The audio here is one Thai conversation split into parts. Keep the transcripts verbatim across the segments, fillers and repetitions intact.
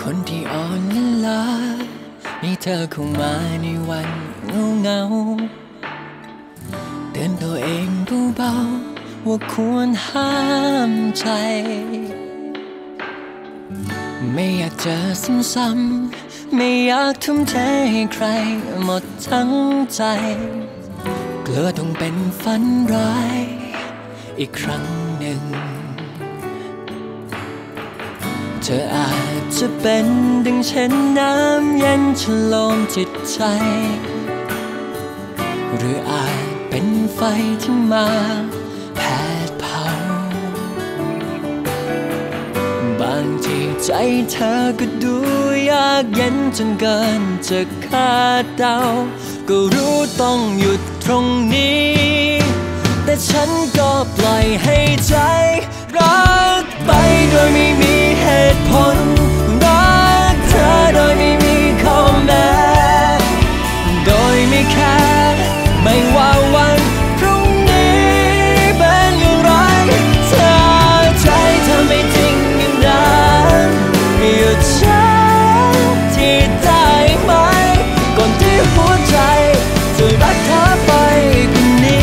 คนที่อ่อนล้านี่เธอเข้ามาในวันเงาเงาเตือนตัวเองเบาๆว่าควรห้ามใจไม่อยากเจอซ้ำๆไม่อยากทุ่มเทให้ใครหมดทั้งใจกลัวต้องเป็นฝันร้ายอีกครั้งหนึ่งเธออาจจะเป็นดังเช่นน้ำเย็นฉโลมจิตใจหรืออาจเป็นไฟที่มาแผดเผาบางทีใจเธอก็ดูยากเย็นจนเกินจะคาดเดาก็รู้ต้องหยุดตรงนี้แต่ฉันก็ปล่อยให้ใจรักไปโดยไม่มีเหตุผลรักเธอโดยไม่มีข้อแม้โดยไม่แคร์ไม่ว่าวันพรุ่งนี้เป็นอย่างไรเธอใจเธอไม่ทิ้งอย่างนั้นหยุดฉันที่ได้ไหมก่อนที่หัวใจจะรักเธอไปกว่านี้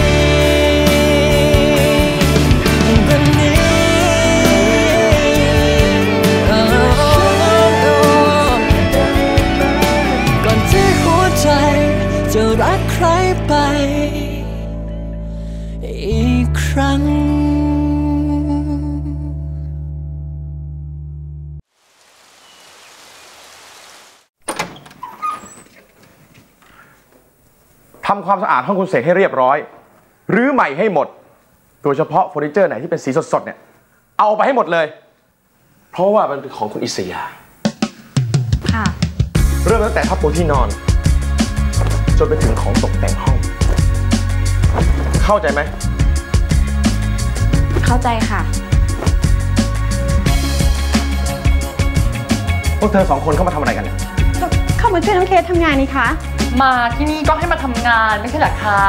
จะรักใครไปอีกครั้งทำความสะอาดห้องคุณเสกให้เรียบร้อยรื้อใหม่ให้หมดโดยเฉพาะเฟอร์นิเจอร์ไหนที่เป็นสีสดๆเนี่ยเอาไปให้หมดเลยเพราะว่ามันเป็นของคุณอิสยาค่ะเริ่มตั้งแต่ทับปูที่นอนจนไปถึงของตกแต่งห้องเข้าใจไหมเข้าใจค่ะพวกเธอสองคนเข้ามาทำอะไรกันเนี่ยเข้ามาช่วยน้องเคสทำงานนี่คะมาที่นี่ก็ให้มาทำงานไม่ใช่หรอคะ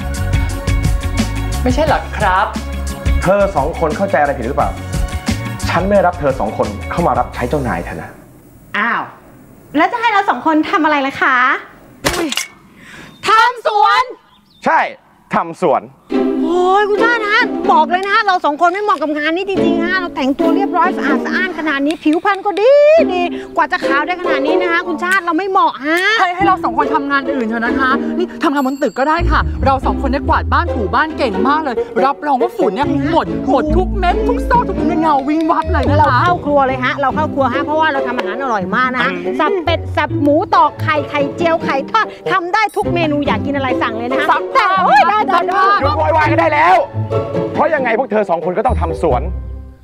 ไม่ใช่หรอครับเธอสองคนเข้าใจอะไรผิดหรือเปล่าฉันไม่รับเธอสองคนเข้ามารับใช้เจ้านายเธอนะอ้าวแล้วจะให้เราสองคนทำอะไรล่ะคะทำสวนใช่ทำสวนโอ้ยคุณชาติฮะบอกเลยนะเราสองคนไม่เหมาะกับงานนี้จริงๆฮะเราแต่งตัวเรียบร้อยสะอาดสะอ้านขนาดนี้ผิวพรรณก็ดีดีกว่าจะขาวได้ขนาดนี้นะคะคุณชาติเราไม่เหมาะฮะให้ให้เราสองคนทำงานอื่นเถอะนะคะนี่ทำงานบนตึกก็ได้ค่ะเราสองคนเนี่ยกวาดบ้านถูบ้านเก่งมากเลยรับรองว่าฝุ่นเนี่ยหมดหมดทุกเม็ดทุกซอกทุกเงาวิ่งวับเลยนะคะเราเข้าครัวเลยฮะเราเข้าครัวฮะเพราะว่าเราทำอาหารอร่อยมากนะสับเป็ดสับหมูตอกไข่ไข่เจียวไข่ทอดทำได้ทุกเมนูอยากกินอะไรสั่งเลยนะคะแต่โอ้ยได้ได้ได้หยุดโวยวายกันได้แล้วเพราะยังไงพวกเธอสองคนก็ต้องทำสวน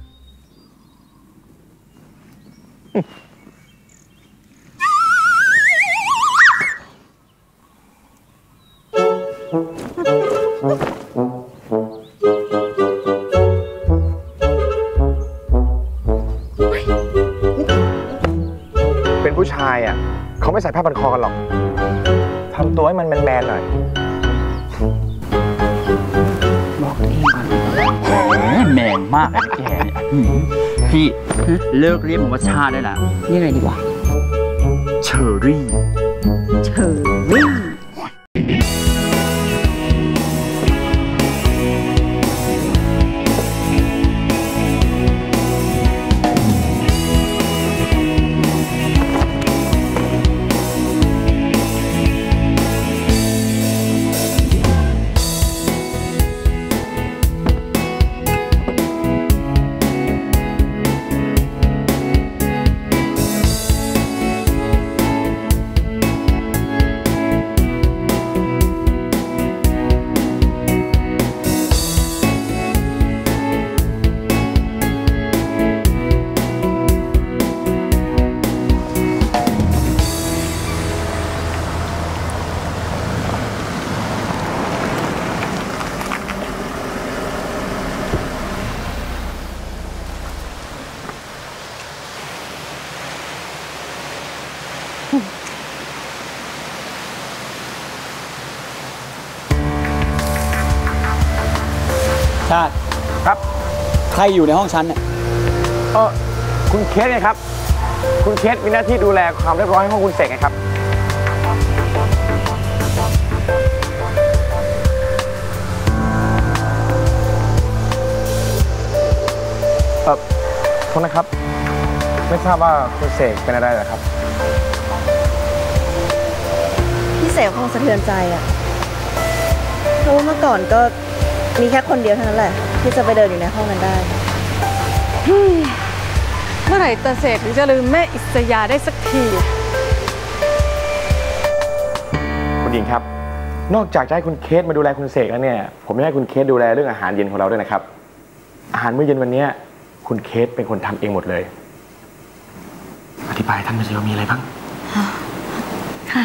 เป็นผู้ชายอ่ะเขาไม่ใส่ผ้าพันคอกันหรอกทำตัวให้มันแมนๆหน่อยแมนมากเลยแกเนี่ยพี่เลิกเรียกผมว่าชาได้แล้วนี่ไงดีกว่าเชอรี่เชอรี่ชาติครับใครอยู่ในห้องฉันเนี่ยเออคุณเคสไงครับคุณเคสมีหน้าที่ดูแลความเรียบร้อยให้ห้องคุณเสกไงครับเออโทษนะครับไม่ทราบว่าคุณเสกเป็นอะไรเหรอครับพี่เสกคงสะเทือนใจอะเพราะว่าเมื่อก่อนก็มีแค่คนเดียวเท่านั้นแหละที่จะไปเดินอยู่ในห้องนั้นได้เมื่อไหร่ตาเสกถึงจะลืมแม่อิสยาได้สักทีคุณหญิงครับนอกจากจะให้คุณเคสมาดูแลคุณเสกแล้วเนี่ยผมจะให้คุณเคสดูแลเรื่องอาหารเย็นของเราด้วยนะครับอาหารมื้อเย็นวันนี้คุณเคสเป็นคนทำเองหมดเลยอธิบายท่านมาสิว่ามีอะไรบ้างค่ะ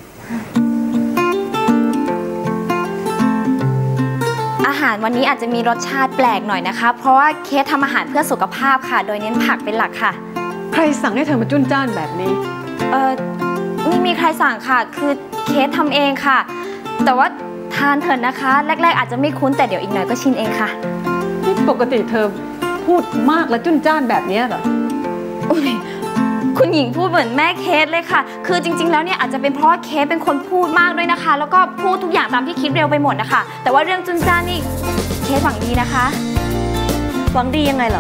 อาหารวันนี้อาจจะมีรสชาติแปลกหน่อยนะคะเพราะว่าเคสทำอาหารเพื่อสุขภาพค่ะโดยเน้นผักเป็นหลักค่ะใครสั่งให้เธอมาจุ้นจ้านแบบนี้เออไม่มีใครสั่งค่ะคือเคสทำเองค่ะแต่ว่าทานเถอะนะคะแรกๆอาจจะไม่คุ้นแต่เดี๋ยวอีกหน่อยก็ชินเองค่ะนี่ปกติเธอพูดมากและจุ้นจ้านแบบนี้เหรอคุณหญิงพูดเหมือนแม่เคสเลยค่ะคือจริงๆแล้วเนี่ยอาจจะเป็นเพราะว่าเคสเป็นคนพูดมากด้วยนะคะแล้วก็พูดทุกอย่างตามที่คิดเร็วไปหมดนะคะแต่ว่าเรื่องจุนจ้านนี่เคสหวังดีนะคะหวังดียังไงเหรอ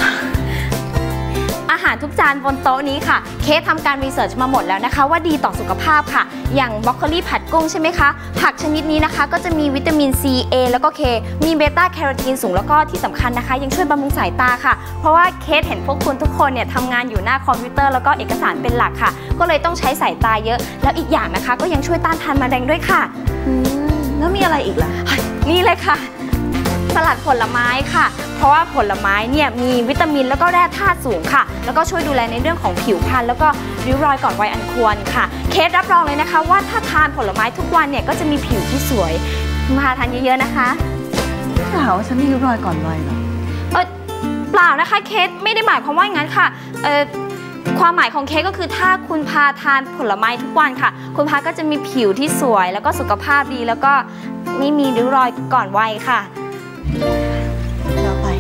อาหารทุกจานบนโต๊ะนี้ค่ะเคสทำการรีเสิร์ชมาหมดแล้วนะคะว่าดีต่อสุขภาพค่ะอย่างบรอกโคลีผัดกุ้งใช่ไหมคะผักชนิดนี้นะคะก็จะมีวิตามิน ซี เอ แล้วก็ เค มีเบต้าแคโรทีนสูงแล้วก็ที่สำคัญนะคะยังช่วยบำรุงสายตาค่ะเพราะว่าเคสเห็นพวกคุณทุกคนเนี่ยทำงานอยู่หน้าคอมพิวเตอร์แล้วก็เอกสารเป็นหลักค่ะก็เลยต้องใช้สายตาเยอะแล้วอีกอย่างนะคะก็ยังช่วยต้านทานมะเร็งด้วยค่ะแล้วมีอะไรอีกล่ะนี่เลยค่ะสลัดผลไม้ค่ะเพราะว่าผลไม้เนี่ยมีวิตามินแล้วก็แร่ธาตุสูงค่ะแล้วก็ช่วยดูแลในเรื่องของผิวพรรณแล้วก็ริ้วรอยก่อนวัยอันควรค่ะเคสรับรองเลยนะคะว่าถ้าทานผลไม้ทุกวันเนี่ยก็จะมีผิวที่สวยมาทานเยอะๆนะคะถามว่าฉันมีริ้วรอยก่อนวัยเหรอเออเปล่านะคะเคสไม่ได้หมายความว่าอย่างนั้นค่ะเออความหมายของเคสก็คือถ้าคุณพาทานผลไม้ทุกวันค่ะคุณพาก็จะมีผิวที่สวยแล้วก็สุขภาพดีแล้วก็ไม่มีริ้วรอยก่อนวัยค่ะเราไป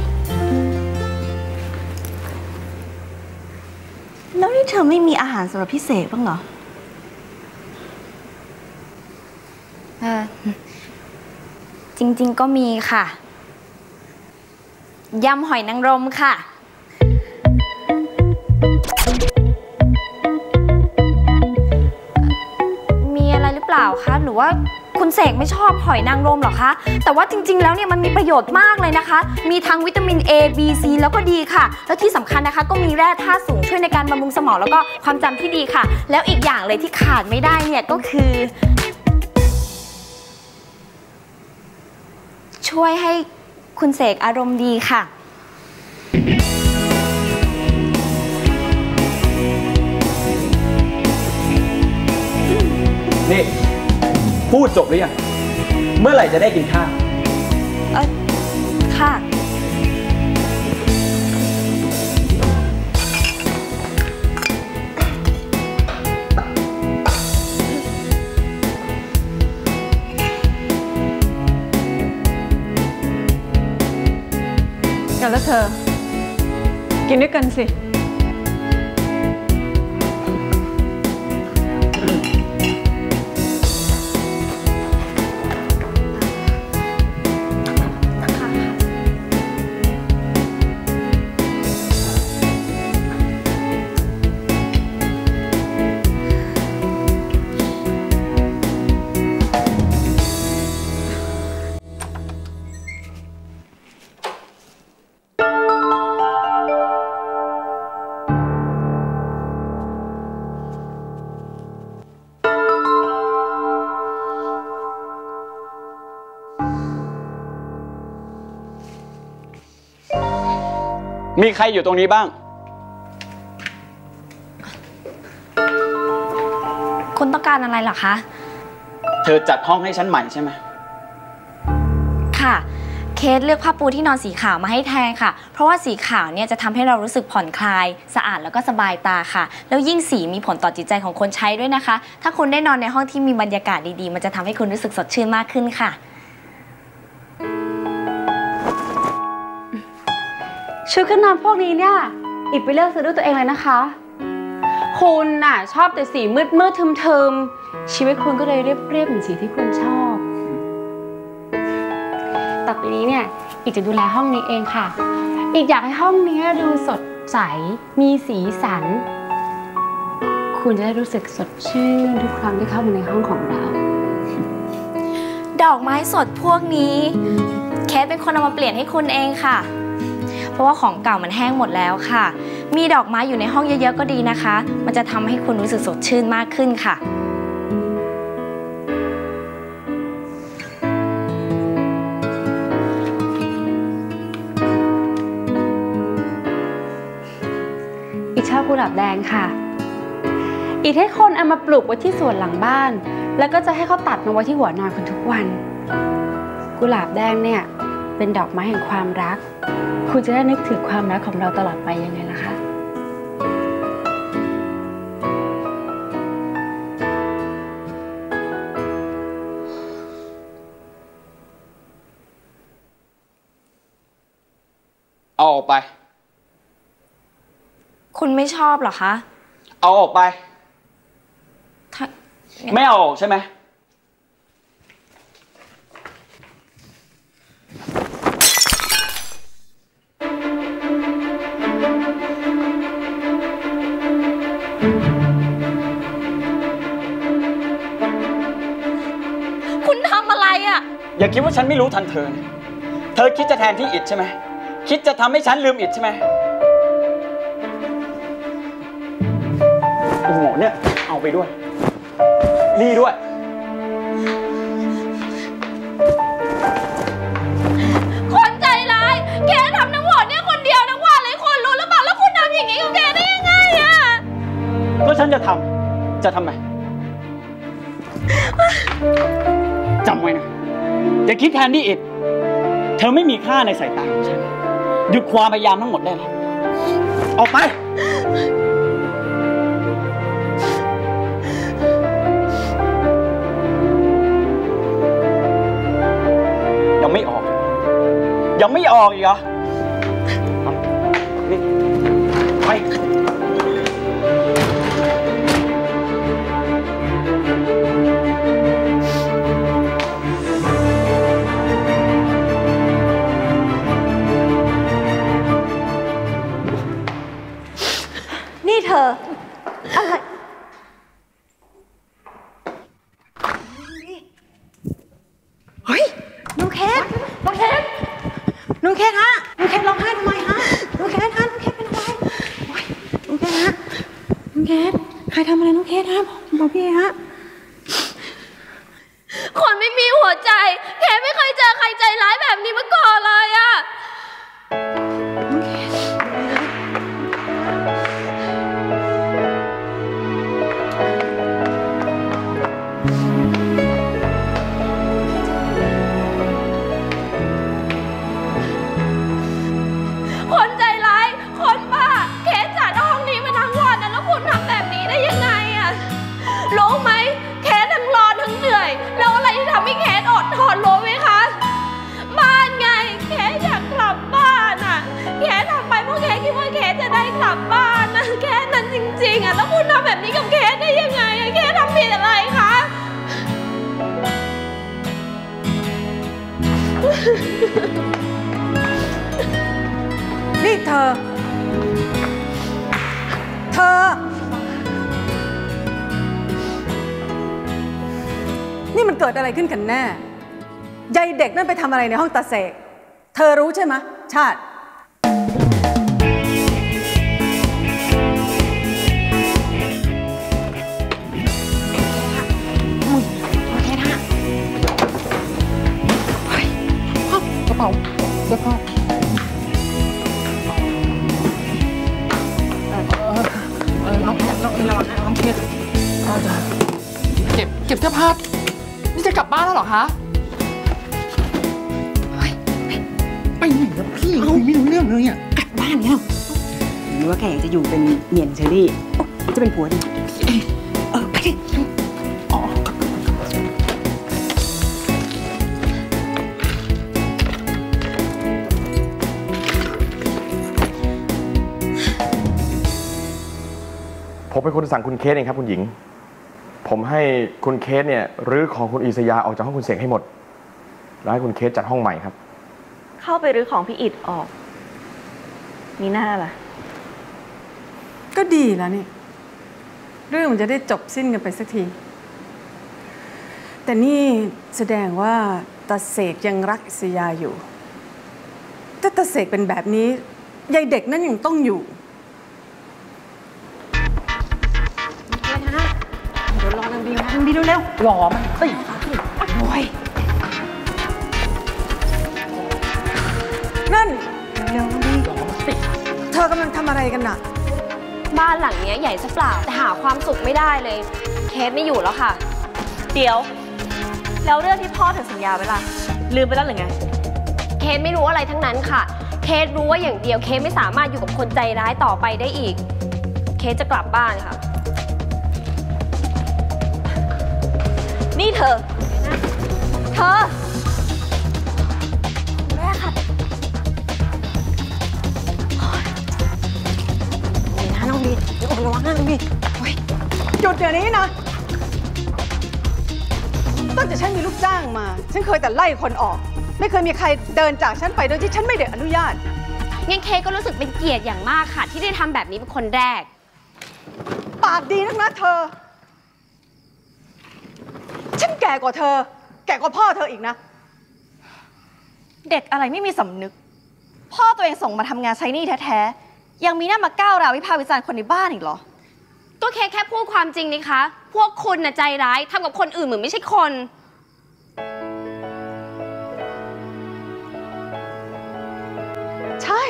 แล้วนี่เธอไม่มีอาหารสำหรับพิเศษบ้างเหรอเออจริงๆก็มีค่ะยำหอยนางรมค่ะมีอะไรหรือเปล่าคะหรือว่าคุณเสกไม่ชอบหอยนางรมหรอคะแต่ว่าจริงๆแล้วเนี่ยมันมีประโยชน์มากเลยนะคะมีทั้งวิตามิน A B C แล้วก็ดีค่ะแล้วที่สำคัญนะคะก็มีแร่ธาตุสูงช่วยในการบำรุงสมองแล้วก็ความจำที่ดีค่ะแล้วอีกอย่างเลยที่ขาดไม่ได้เนี่ยก็คือช่วยให้คุณเสกอารมณ์ดีค่ะนี่พูดจบหรือยังเมื่อไหร่จะได้กินข้าวเออค่ะแล้วเธอกินด้วยกันสิมีใครอยู่ตรงนี้บ้างคุณต้องการอะไรเหรอคะเธอจัดห้องให้ฉันใหม่ใช่ไหมค่ะเคสเลือกผ้าปูที่นอนสีขาวมาให้แทนค่ะเพราะว่าสีขาวเนี่ยจะทำให้เรารู้สึกผ่อนคลายสะอาดแล้วก็สบายตาค่ะแล้วยิ่งสีมีผลต่อจิตใจของคนใช้ด้วยนะคะถ้าคุณได้นอนในห้องที่มีบรรยากาศดีๆมันจะทำให้คุณรู้สึกสดชื่นมากขึ้นค่ะชุดเครื่องนอนพวกนี้เนี่ยอิบไปเลือกซื้อด้วยตัวเองเลยนะคะคุณน่ะชอบแต่สีมืดมืดทึมทึมชีวิตคุณก็เลยเรียบเรียบเหมือนสีที่คุณชอบต่อไปนี้เนี่ยอีกจะดูแลห้องนี้เองค่ะอีกอยากให้ห้องนี้ดูสดใสมีสีสันคุณจะได้รู้สึกสดชื่นทุกครั้งที่เข้ามาในห้องของเราดอกไม้สดพวกนี้เคสเป็นคนเอามาเปลี่ยนให้คุณเองค่ะเพราะว่าของเก่ามันแห้งหมดแล้วค่ะมีดอกไม้อยู่ในห้องเยอะๆก็ดีนะคะมันจะทำให้คุณรู้สึกสดชื่นมากขึ้นค่ะอีกชอบกุหลาบแดงค่ะอีกให้คนเอามาปลูกไว้ที่สวนหลังบ้านแล้วก็จะให้เขาตัดมาไว้ที่หัวนอนคุณทุกวันกุหลาบแดงเนี่ยเป็นดอกไม้แห่งความรักคุณจะได้นึกถึงความรักของเราตลอดไปยังไงล่ะคะเอาออกไปคุณไม่ชอบเหรอคะเอาออกไปไม่เอาออกใช่ไหมคุณทำอะไรอ่ะอย่าคิดว่าฉันไม่รู้ทันเธอนะเธอคิดจะแทนที่อิฐใช่ไหมคิดจะทำให้ฉันลืมอิฐใช่ไหมโอ้โหเนี่ยเอาไปด้วยนี่ด้วยคนใจร้ายแกทำทั้งหมดเนี่ยคนเดียวทั้งวันเลยคนรู้หรือเปล่าแล้วคุณทำอย่างนี้กับแกได้ยังไงอ่ะก็ฉันจะทำจะทำไมจำไว้นะอย่าคิดแทนที่อิฐเธอไม่มีค่าในสายตาของฉันหยุดความพยายามทั้งหมดได้แล้วออกไปยังไม่ออกยังไม่ออกอีกเหรอนี่ไปนี่เธออะไรเฮ้ยน้องเคสน้องเคสน้องเคสฮะน้องเคสร้องไห้ทำไมฮะน้องเคสฮะน้องเคสเป็นอะไรน้องเคสฮะน้องเคสใครทำอะไรน้องเคสฮะบอกพี่ฮะคนไม่มีหัวใจแกไม่เคยเจอใครใจร้ายแบบนี้มาก่อนเลยอะน้องเคสคนใจร้ายคนบ้าเคสจัดห้องนี้มาทั้งวันนะแล้วคุณทำแบบนี้ได้ยังไงอะรู้ไหมเคสทั้งร้อนทั้งเหนื่อยแล้วอะไรที่ทำให้เคสอดทนรู้ไหมคะบ้านไงเคสอยากกลับบ้านอะเคสทำไปเพราะเคสคิดว่าเคสจะได้กลับบ้านนะแค่นั้นจริงๆอะแล้วคุณทำแบบนี้กับเคสได้ยังไงอะเคสทำผิดอะไรคะนี่เธอเธอนี่มันเกิดอะไรขึ้นกันแน่ยายเด็กนั่นไปทำอะไรในห้องตาเสกเธอรู้ใช่ไหมชาติกระเป๋าเสื้อผ้าน้องน้องน้องน้องเคสเก็บเก็บเสื้อผ้านี่จะกลับบ้านแล้วเหรอคะไปไหนแล้วพี่คุยไม่รู้เรื่องเลยอ่ะกลับบ้านแล้วหรือว่าแกจะอยู่เป็นเมียนเชอรี่จะเป็นผัวดิเออไปดิอ๋อผผมเป็นคนสั่งคุณเคสเองครับคุณหญิงผมให้คุณเคสเนี่ยรื้อของคุณอิสยาออกจากห้องคุณเสกให้หมดแล้วให้คุณเคสจัดห้องใหม่ครับเข้าไปรื้อของพี่อิดออกมีหน้าล่ะก็ดีแล้วนี่เรื่องมันจะได้จบสิ้นกันไปสักทีแต่นี่แสดงว่าตาเสกยังรักอิสยาอยู่ถ้าตาเสกเป็นแบบนี้ยายเด็กนั่นยังต้องอยู่เดี๋ยวรอนางบีนะนางบีเร็วๆรอมันสิโอ้ยนั่นเร็วๆนางบีรอมันสิเธอกำลังทำอะไรกันน่ะบ้านหลังนี้ใหญ่ซะเปล่าแต่หาความสุขไม่ได้เลยเคสไม่อยู่แล้วค่ะเดี๋ยวแล้วเรื่องที่พ่อถึงสัญญาไว้ล่ะลืมไปแล้วหรือไงเคสไม่รู้อะไรทั้งนั้นค่ะเคสรู้ว่าอย่างเดียวเคสไม่สามารถอยู่กับคนใจร้ายต่อไปได้อีกเคสจะกลับบ้านค่ะนี่เธอเธอแม่ค่ะนี่นะน้องบีอย่าอดระวังนะน้องบีหยุดเดี๋ยวนี้นะตั้งแต่ฉันมีลูกจ้างมาฉันเคยแต่ไล่คนออกไม่เคยมีใครเดินจากฉันไปโดยที่ฉันไม่ได้อนุญาตงั้นเคก็รู้สึกเป็นเกียรติอย่างมากค่ะที่ได้ทำแบบนี้เป็นคนแรกปากดีนักนะเธอฉันแก่กว่าเธอแก่กว่าพ่อเธออีกนะเด็กอะไรไม่มีสำนึกพ่อตัวเองส่งมาทำงานใช้หนี้แท้ๆยังมีหน้ามาก้าวร้าววิพากษ์วิจารณ์คนในบ้านอีกเหรอก็แค่แค่พูดความจริงนี่คะพวกคุณน่ะใจร้ายทำกับคนอื่นเหมือนไม่ใช่คนใช่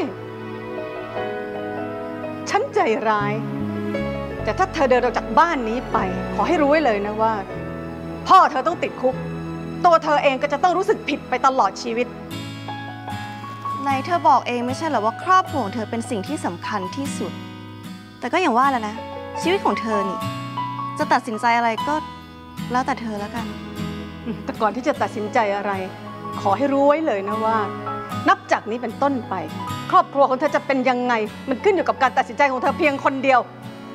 ฉันใจร้ายแต่ถ้าเธอเดินออกจากบ้านนี้ไปขอให้รู้ไว้เลยนะว่าพ่อเธอต้องติดคุกตัวเธอเองก็จะต้องรู้สึกผิดไปตลอดชีวิตไหนเธอบอกเองไม่ใช่เหรอว่าครอบครัวของเธอเป็นสิ่งที่สำคัญที่สุดแต่ก็อย่างว่าแหละนะชีวิตของเธอนี่จะตัดสินใจอะไรก็แล้วแต่เธอแล้วกันแต่ก่อนที่จะตัดสินใจอะไรขอให้รู้ไว้เลยนะว่านับจากนี้เป็นต้นไปครอบครัวของเธอจะเป็นยังไงมันขึ้นอยู่กับการตัดสินใจของเธอเพียงคนเดียว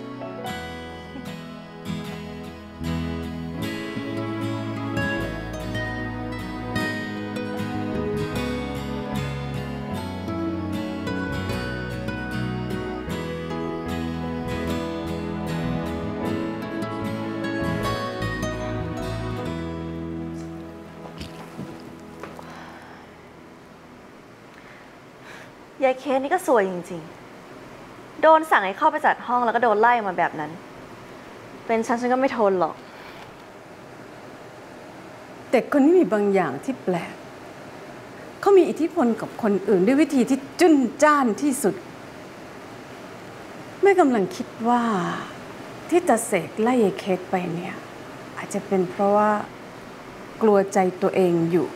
ยายเคสนี่ก็สวยจริงๆโดนสั่งให้เข้าไปจัดห้องแล้วก็โดนไล่มาแบบนั้นเป็นฉันฉันก็ไม่ทนหรอกเด็กคนนี้มีบางอย่างที่แปลกเขามีอิทธิพลกับคนอื่นด้วยวิธีที่จุ้นจ้านที่สุดแม่กำลังคิดว่าที่ตาเสกไล่ยายเคสไปเนี่ยอาจจะเป็นเพราะว่ากลัวใจตัวเองอยู่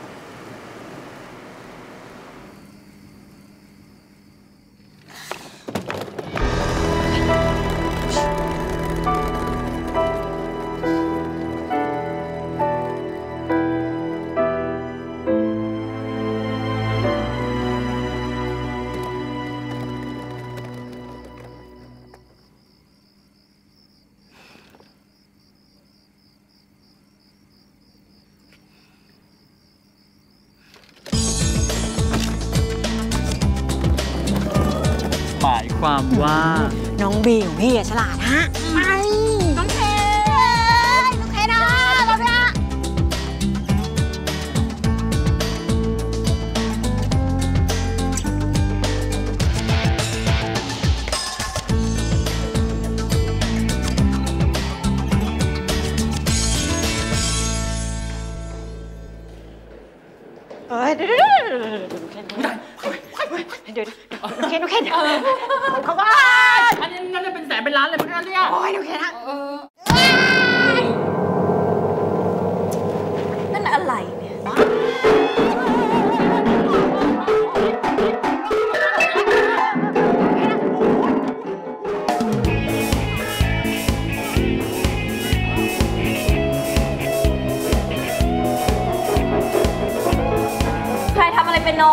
หมายความว่าน้องบีของพี่ฉลาดฮะไปน้องเคน้องเคนะเราเนี่ยเอ้ยเดี๋ยวเดี๋ยวเดี๋ยวเดี๋ยวโอเคโอเคเดี๋ยวเขาว่าอันนี้นั่นจะเป็นแสนเป็นล้านเลยมั้งเนี่ยโอ้ยโอเคนะนั่นอะไรเนี่ยใครทำอะไรเป็นโน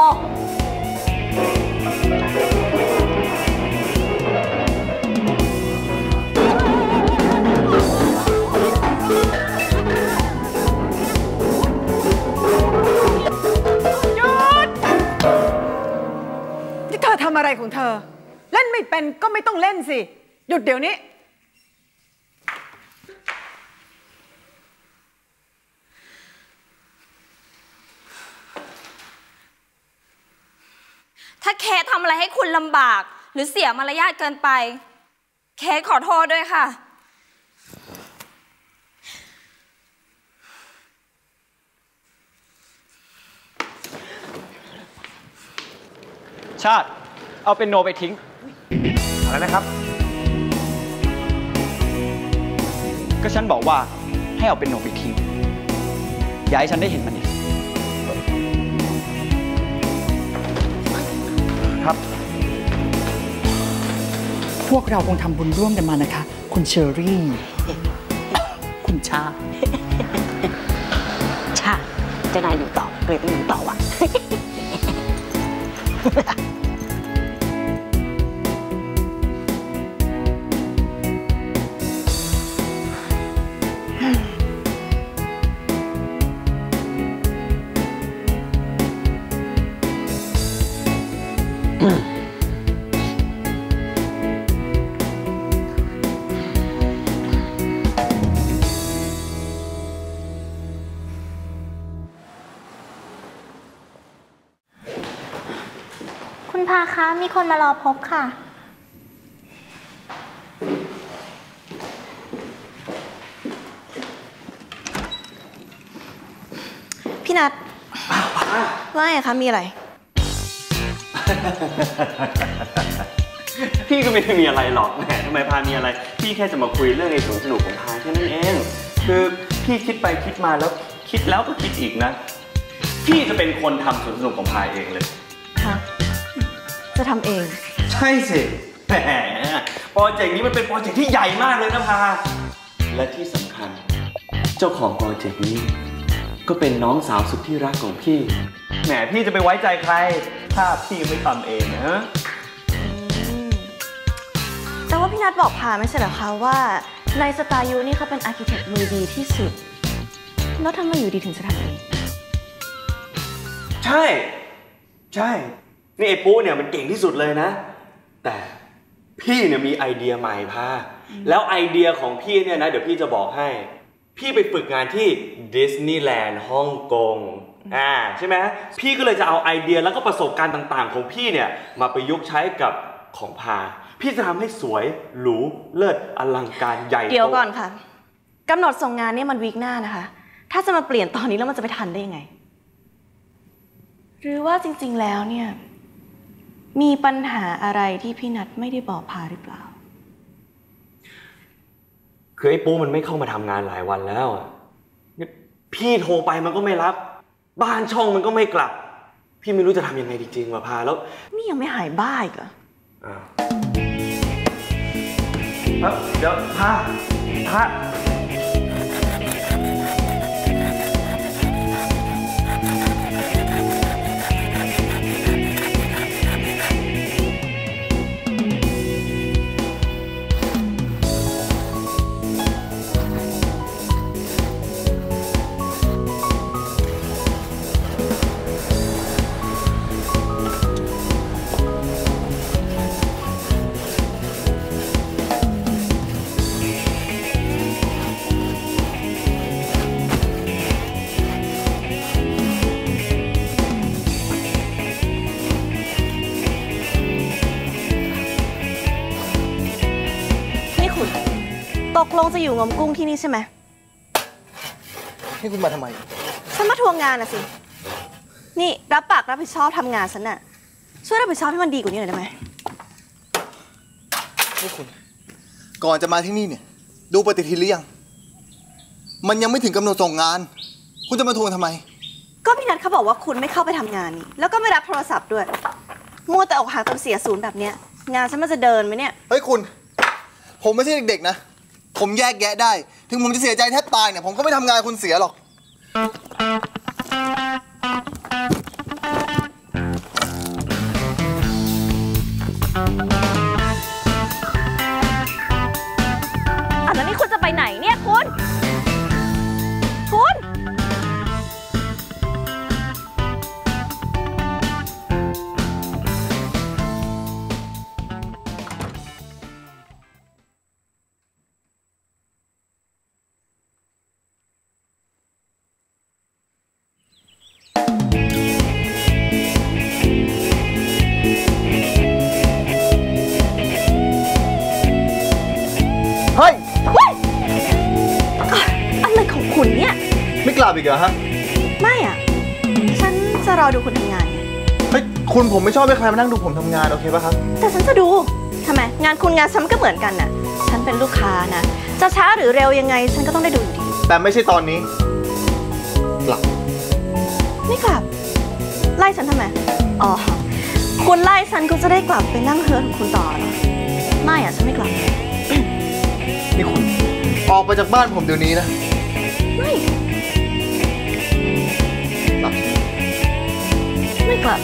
ำอะไรของเธอเล่นไม่เป็นก็ไม่ต้องเล่นสิหยุดเดี๋ยวนี้ถ้าเคสทำอะไรให้คุณลำบากหรือเสียมารยาทเกินไปเคสขอโทษด้วยค่ะชาติเอาเป็นโนไปทิ้งอะไรนะครับก็ฉันบอกว่าให้เอาเป็นโนไปทิ้งอย่าให้ฉันได้เห็นมันอีกครับพวกเราคงทำบุญร่วมกันมานะคะคุณเชอรี่ คุณชาชาเจ้านายอยู่ต่อเกรดต้องอยู่ต่อว่ะคุณพาคะมีคนมารอพบค่ะพี่นัทว่าไงคะมีอะไรพี่ก็ไม่ได้มีอะไรหรอกแหมทำไมพามีอะไรพี่แค่จะมาคุยเรื่องในสวนสนุกของพาแค่นั้นเองคือพี่คิดไปคิดมาแล้วคิดแล้วก็คิดอีกนะพี่จะเป็นคนทำสวนสนุกของพาเองเลยฮะจะทำเองใช่สิแหมโปรเจกต์นี้มันเป็นโปรเจกต์ที่ใหญ่มากเลยนะพาและที่สำคัญเจ้าของโปรเจกต์นี้ก็เป็นน้องสาวสุดที่รักของพี่แหมพี่จะไปไว้ใจใครถ้าพี่ไม่ทำเองนะแต่ว่าพี่นัทบอกพาไม่ใช่เหรอคะว่าในสไตล์ยูนี่เขาเป็นอาร์คิเทคมือดีที่สุดแล้วทำไมอยู่ดีถึงจะทำเองใช่ใช่นี่ไอ้ปุ๊เนี่ยมันเก่งที่สุดเลยนะแต่พี่เนี่ยมีไอเดียใหม่พาแล้วไอเดียของพี่เนี่ยนะเดี๋ยวพี่จะบอกให้พี่ไปฝึกงานที่ดิสนีย์แลนด์ฮ่องกงอ่าใช่ไหมพี่ก็เลยจะเอาไอเดียแล้วก็ประสบการณ์ต่างๆของพี่เนี่ยมาประยุกต์ใช้กับของพาพี่จะทำให้สวยหรูเลิศอลังการใหญ่โตเดี๋ยวก่อนค่ะกำหนดส่งงานเนี่ยมันวีคหน้านะคะถ้าจะมาเปลี่ยนตอนนี้แล้วมันจะไปทันได้ยังไงหรือว่าจริงๆแล้วเนี่ยมีปัญหาอะไรที่พี่นัทไม่ได้บอกพาหรือเปล่าคือไอ้ปูมันไม่เข้ามาทำงานหลายวันแล้วพี่โทรไปมันก็ไม่รับบ้านช่องมันก็ไม่กลับพี่ไม่รู้จะทำยังไงจริงๆว่ะพาแล้วนี่ยังไม่หายบ้าอีกเหรออ้าวเดี๋ยวพาพาตกลงจะอยู่งมกุ้งที่นี่ใช่ไหมนี่คุณมาทำไมฉันมาทวงงานนะสินี่รับปากรับผิดชอบทำงานฉันน่ะช่วยรับผิดชอบให้มันดีกว่านี้หน่อยได้ไหมนี่คุณก่อนจะมาที่นี่เนี่ยดูปฏิทินหรือยังมันยังไม่ถึงกำหนดส่งงานคุณจะมาทวงทำไมก็พี่นัทเขาบอกว่าคุณไม่เข้าไปทำงานนี่แล้วก็ไม่รับโทรศัพท์ด้วยมัวแต่ออกห่างจนเสียศูนย์แบบเนี้ยงานฉันมันจะเดินไหมเนี่ยเฮ้ยคุณผมไม่ใช่เด็กๆนะผมแยกแยะได้ถึงผมจะเสียใจแทบตายเนี่ยผมก็ไม่ทำงานคุณเสียหรอกอ่ะแล้วนี่คุณจะไปไหนเนี่ยคุณคุณลับอีกเหรอฮะไม่อ่ะฉันจะรอดูคุณทำงานเฮ้ยคุณผมไม่ชอบให้ใครมานั่งดูผมทำงานโอเคป่ะครับแต่ฉันจะดูทำไมงานคุณงานฉันก็เหมือนกันน่ะฉันเป็นลูกค้านะจะช้าหรือเร็วยังไงฉันก็ต้องได้ดูอยู่ดีแต่ไม่ใช่ตอนนี้กลับไม่กลับไล่ฉันทำไมอ๋อคุณไล่ฉันคุณจะได้กลับไปนั่งเฮิร์ทของคุณต่อหรอไม่อ่ะฉันไม่กลับนี่คุณออกไปจากบ้านผมเดี๋ยวนี้นะไม่กลับไม่กลับ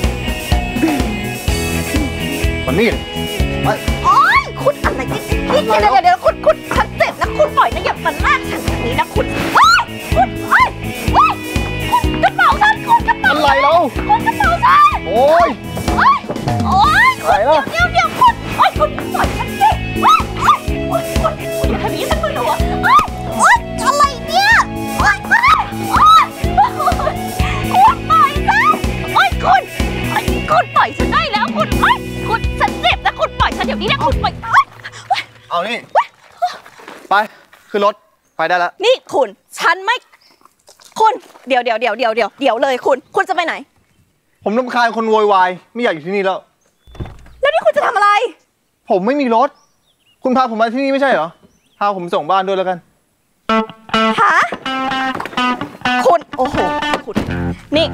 วันนี้ไปโอ๊ยคุณอะไรนี่เดี๋ยวเดี๋ยวเดี๋ยวคุณคุณฉันเจ็บนะคุณปล่อยนะอย่ามาลากฉันแบบนี้นะคุณโอ๊ยคุณโอ๊ยโอ๊ยคุณกระเป๋าฉันคุณกระเป๋าอะไรเราคุณกระเป๋าฉันโอ๊ยโอ๊ยโอ๊ยคุณเดี๋ยวเดี๋ยวเดี๋ยวคุณโอ๊ยคุณปล่อยฉันสิโอ๊ยโอ๊ยคุณคุณคุณอย่าทำอย่างนี้ฉันมือหนูอ่ะโอ๊ยโอ๊ยอะไรเนี่ยโอ๊ยโอ๊ยโอ๊ยคุณปล่อยฉันโอ๊ยคุณคุณปล่อยฉันได้แล้วคุณโอ๊ยคุณฉันเจ็บนะคุณปล่อยฉันเดี๋ยวนี้นะคุณปล่อยเอานี่ไปขึ้นรถไปได้แล้วนี่คุณฉันไม่คุณเดี๋ยวเดี๋ยวเดี๋ยวเดี๋ยวเดี๋ยวเดี๋ยวเลยคุณคุณจะไปไหนผมรำคาญคนโวยวายไม่อยากอยู่ที่นี่แล้วแล้วนี่คุณจะทำอะไรผมไม่มีรถคุณพาผมมาที่นี่ไม่ใช่เหรอพาผมส่งบ้านด้วยแล้วกันฮะคุณโอ้โหคุณนี่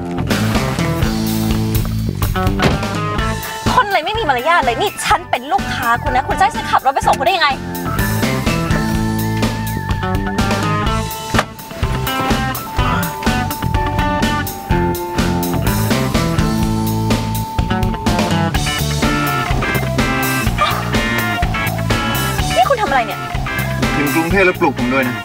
คนอะไรไม่มีมารยาทเลยนี่ฉันเป็นลูกค้าคุณนะคุณจะให้ฉันขับรถไปส่งคุณได้ยังไงนี่คุณทำอะไรเนี่ยถึงกรุงเทพแล้วปลุกผมด้วยนะ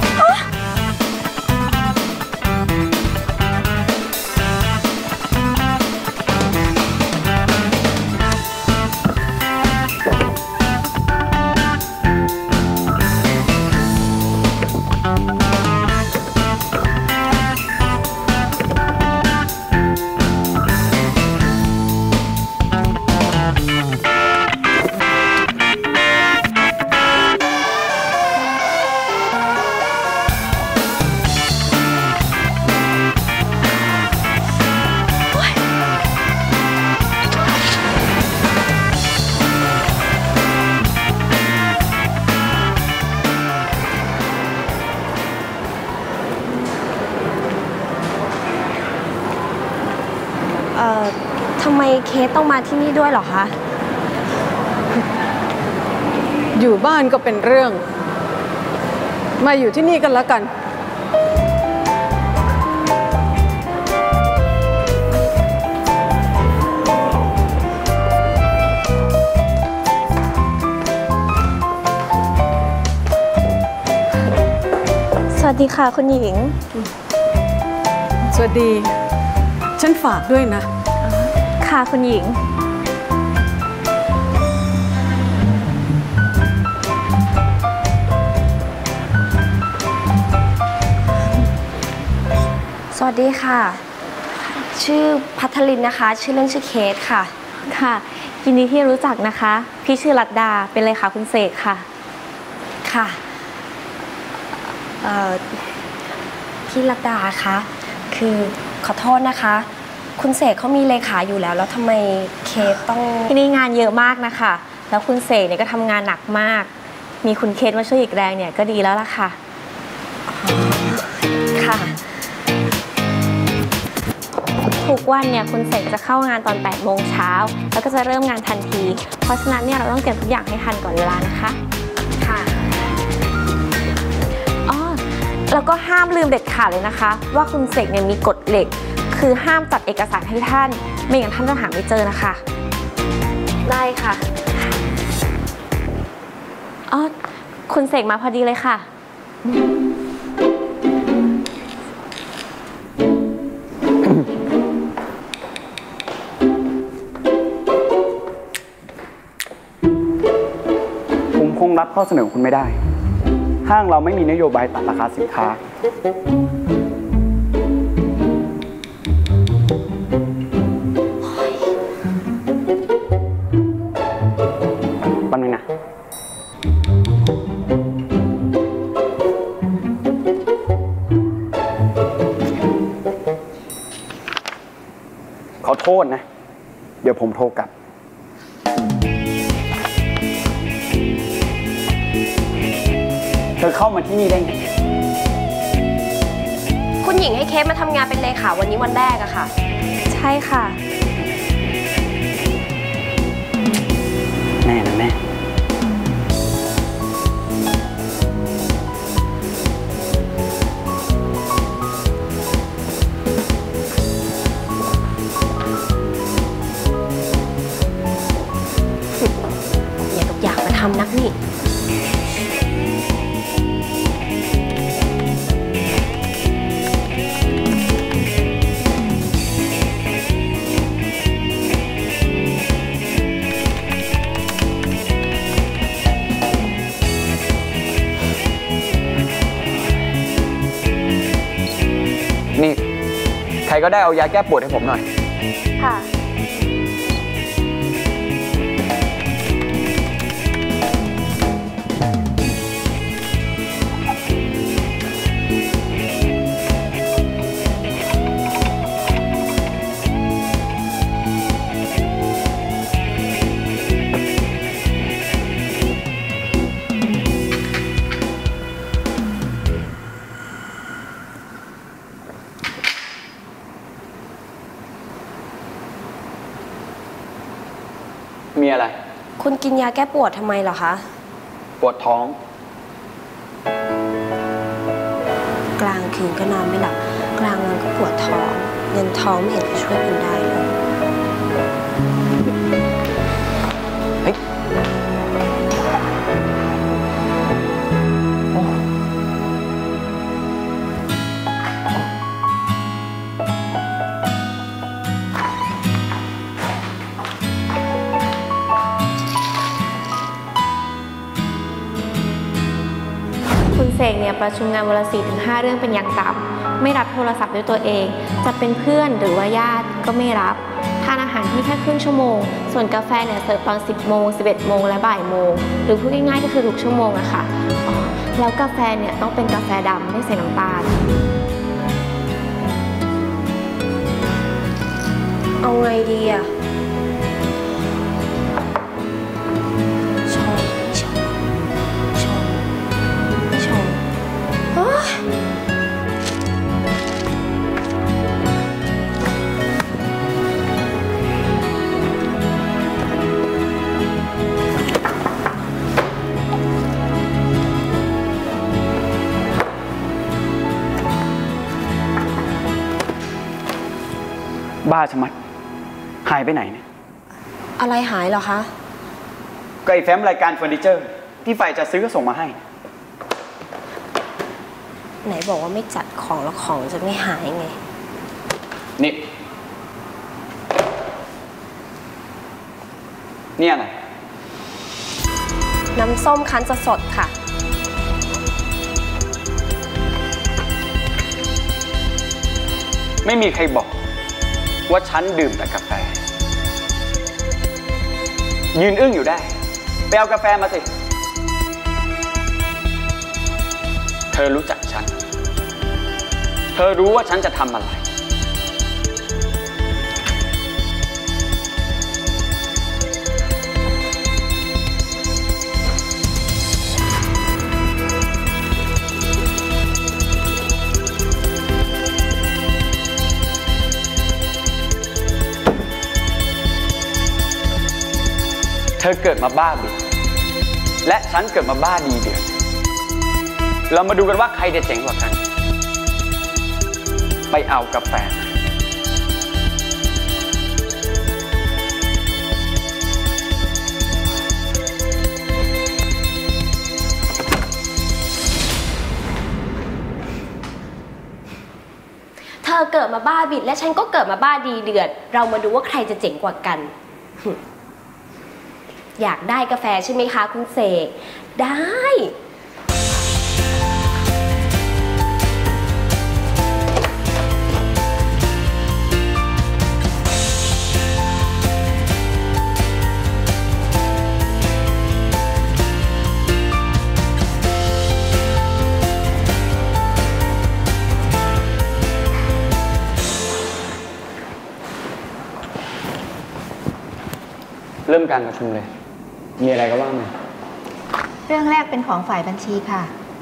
ทำไมเคสต้องมาที่นี่ด้วยหรอคะอยู่บ้านก็เป็นเรื่องมาอยู่ที่นี่กันแล้วกันสวัสดีค่ะคุณหญิงสวัสดีฉันฝากด้วยนะค่ะคุณหญิงสวัสดีค่ะชื่อพัทลินนะคะชื่อเล่นชื่อเคสค่ะค่ะยินดีที่รู้จักนะคะพี่ชื่อรัตดาเป็นเลขาคุณเสกค่ะค่ะพี่รัตดาคะคือขอโทษนะคะคุณเสกเขามีเลขาอยู่แล้วแล้วทำไมเคสต้องที่นี่งานเยอะมากนะคะแล้วคุณเสกเนี่ยก็ทำงานหนักมากมีคุณเคสมาช่วยอีกแรงเนี่ยก็ดีแล้วล่ะค่ะค่ะทุกวันเนี่ยคุณเสกจะเข้างานตอนแปดโมงเช้าแล้วก็จะเริ่มงานทันทีเพราะฉะนั้นเนี่ยเราต้องเตรียมทุกอย่างให้ทันก่อนเวลานะคะค่ะอ๋อแล้วก็ห้ามลืมเด็ดขาดเลยนะคะว่าคุณเสกเนี่ยมีกฎเหล็กคือห้ามจัดเอกสารให้ท่านไม่อย่างท่านจะหาไม่เจอนะคะได้ค่ะอ๋อคุณเสกมาพอดีเลยค่ะผมคงรับข้อเสนอคุณไม่ได้ห้างเราไม่มีนโยบายตัดราคาสินค้าแป๊บนึงนะทษนะ เดี๋ยวผมโทรกลับเธอเข้ามาที่นี่ได้ไงคุณหญิงให้เคสมาทำงานเป็นเลขาวันนี้วันแรกอะค่ะใช่ค่ะแม่นะแม่อย่าตกอยากมาทำนักนี่นี่ใครก็ได้เอายาแก้ปวดให้ผมหน่อยค่ะมีอะไรคุณกินยาแก้ปวดทำไมเหรอคะปวดท้องกลางคืนก็นอนไม่หลับกลางวันก็ปวดท้องเงินท้องไม่เห็นจะช่วยคุณได้เลยเฮ้ยเสกเนี่ยประชุมงานวันละ สี่ถึงห้า เรื่องเป็นอย่างต่ำไม่รับโทรศัพท์ด้วยตัวเองจะเป็นเพื่อนหรือว่าญาติก็ไม่รับทานอาหารที่แค่ครึ่งชั่วโมงส่วนกาแฟเนี่ยเสิร์ฟตอน สิบโมง สิบเอ็ดโมงและบ่ายโมงหรือพูดง่ายๆก็คือทุกชั่วโมงอะค่ะอ๋อแล้วกาแฟเนี่ยต้องเป็นกาแฟดำไม่ใส่น้ำตาลเอาไงดีอะบ้าชะมัดหายไปไหนเนี่ยอะไรหายเหรอคะก็ไอ้แฟ้มรายการเฟอร์นิเจอร์ที่ฝ่ายจะซื้อก็ส่งมาให้ไหนบอกว่าไม่จัดของแล้วของจะไม่หายไงนี่นี่อะไรน้ำส้มคั้นสดค่ะไม่มีใครบอกว่าฉันดื่มแต่กาแฟยืนอึ้งอยู่ได้ไปเอากาแฟมาสิเธอรู้จักฉันเธอรู้ว่าฉันจะทำอะไรเธอเกิดมาบ้าบิและฉันเกิดมาบ้าดีเดือดเรามาดูกันว่าใครจะเจ๋งกว่ากันไปเอากาแฟเธอเกิดมาบ้าบิดและฉันก็เกิดมาบ้าดีเดือดเรามาดูว่าใครจะเจ๋งกว่ากันอยากได้กาแฟใช่ไหมคะคุณเสกได้เริ่มการประชุมเลย มีอะไรก็ว่ามาเรื่องแรกเป็นของฝ่ายบัญชีค่ะ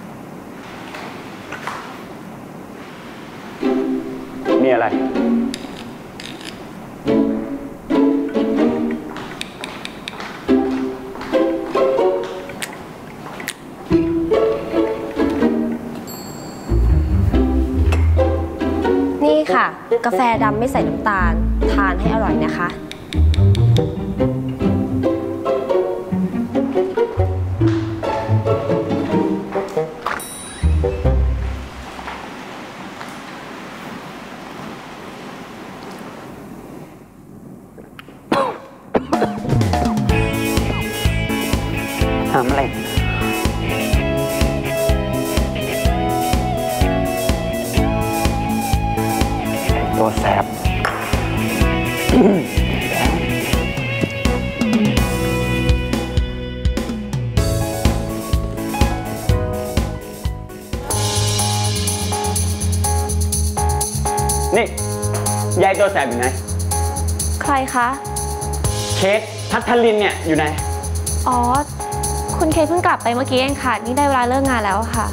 มีอะไรนี่ค่ะ กาแฟดำไม่ใส่น้ำตาล ทานให้อร่อยนะคะถามอะไรตัวแสบ นี่ ยายตัวแสบอยู่ไหนใครคะเคสพัทลินเนี่ยอยู่ไหนอ๋อ คุณเคเพิ่งกลับไปเมื่อกี้เองค่ะ นี่ได้เวลาเลิกงานแล้วค่ะ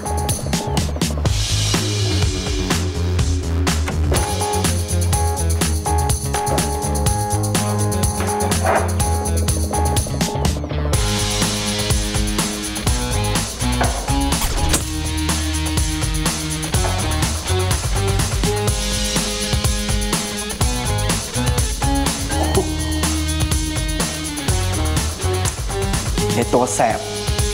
ไอตัวแสบ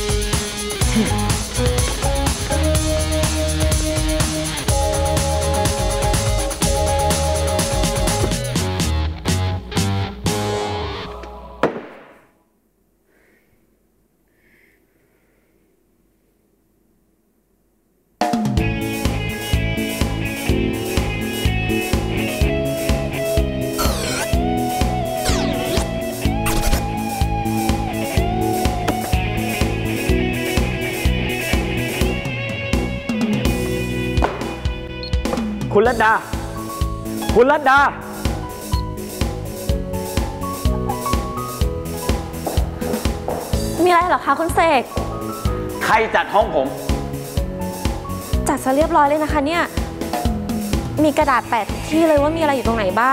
คุณรัตดา คุณรัตดามีอะไรเหรอคะคุณเสกใครจัดห้องผมจัดซะเรียบร้อยเลยนะคะเนี่ย มีกระดาษแปะทุกที่เลยว่ามีอะไรอยู่ตรงไหนบ้าง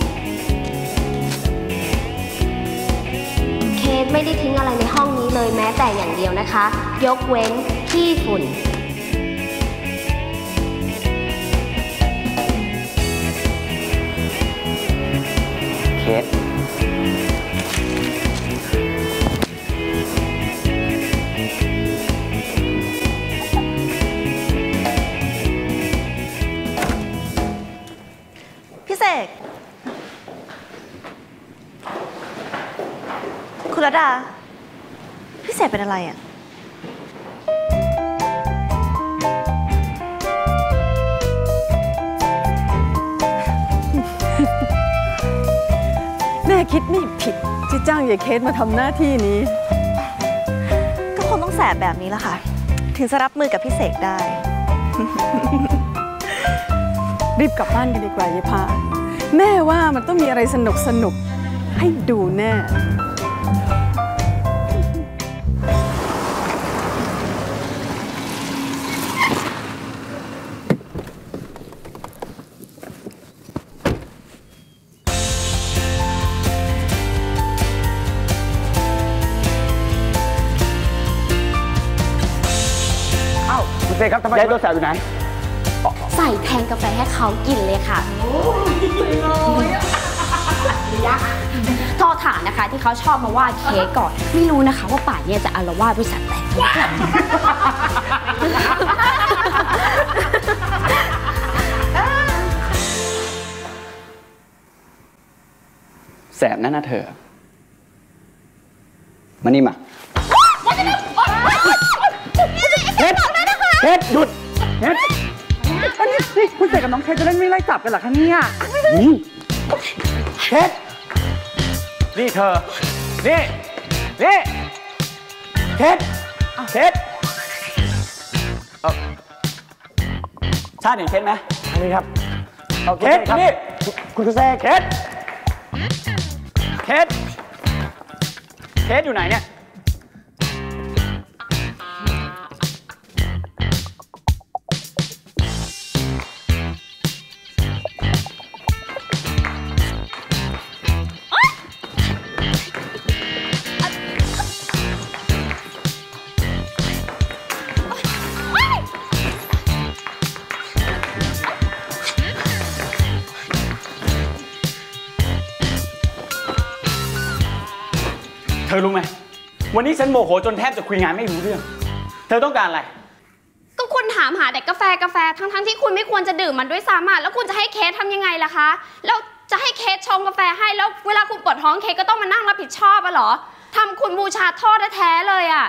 เคสไม่ได้ทิ้งอะไรในห้องนี้เลยแม้แต่อย่างเดียวนะคะ ยกเว้นขี้ฝุ่นเคสพี่เสก คุณรัตดา พี่เสกเป็นอะไรอ่ะแม่คิดไม่ผิดที่จ้างยายเคสมาทำหน้าที่นี้ก็คงต้องแสบแบบนี้ละค่ะ ถึงจะรับมือกับพี่เสกได้รีบกลับบ้านกันดีกว่ายายพา แม่ว่ามันต้องมีอะไรสนุกสนุกให้ดูแน่เอ้าคุณเสกครับทำไมยายตัวแสบอยู่ไหนใส่แทนกาแฟให้เขากินเลยค่ะโทษฐานนะคะที่เขาชอบมาว่าเค้กก่อน ไม่รู้นะคะว่าป่านนี้จะอาละวาดบริษัทแตกแสบนั่นนะเธอ มานี่มาเฮ็ดเฮ็ดหยุดเฮ็ดอันนี้นี่คุณเสกกับน้องเคสจะเล่นวิ่งไล่จับกันเหรอคะเนี่ยนี่เฮ็ดนี่เธอ นี่ นี่เฮ็ดเฮ็ดชาติเห็นเคสไหมอันนี้ครับเคสนี่คุณคุณเสกเคสเคสเคสอยู่ไหนเนี่ยเธอรู้ไหมวันนี้ฉันโมโหจนแทบจะคุยงานไม่รู้เรื่องเธอต้องการอะไรก็คุณถามหาแต่กาแฟกาแฟทั้งทั้งที่คุณไม่ควรจะดื่มมันด้วยซ้ำอ่ะแล้วคุณจะให้เคสทำยังไงล่ะคะแล้วจะให้เคสชงกาแฟให้แล้วเวลาคุณปวดท้องเคสก็ต้องมานั่งรับผิดชอบอ่ะเหรอทำคุณบูชาโทษแท้ๆเลยอ่ะ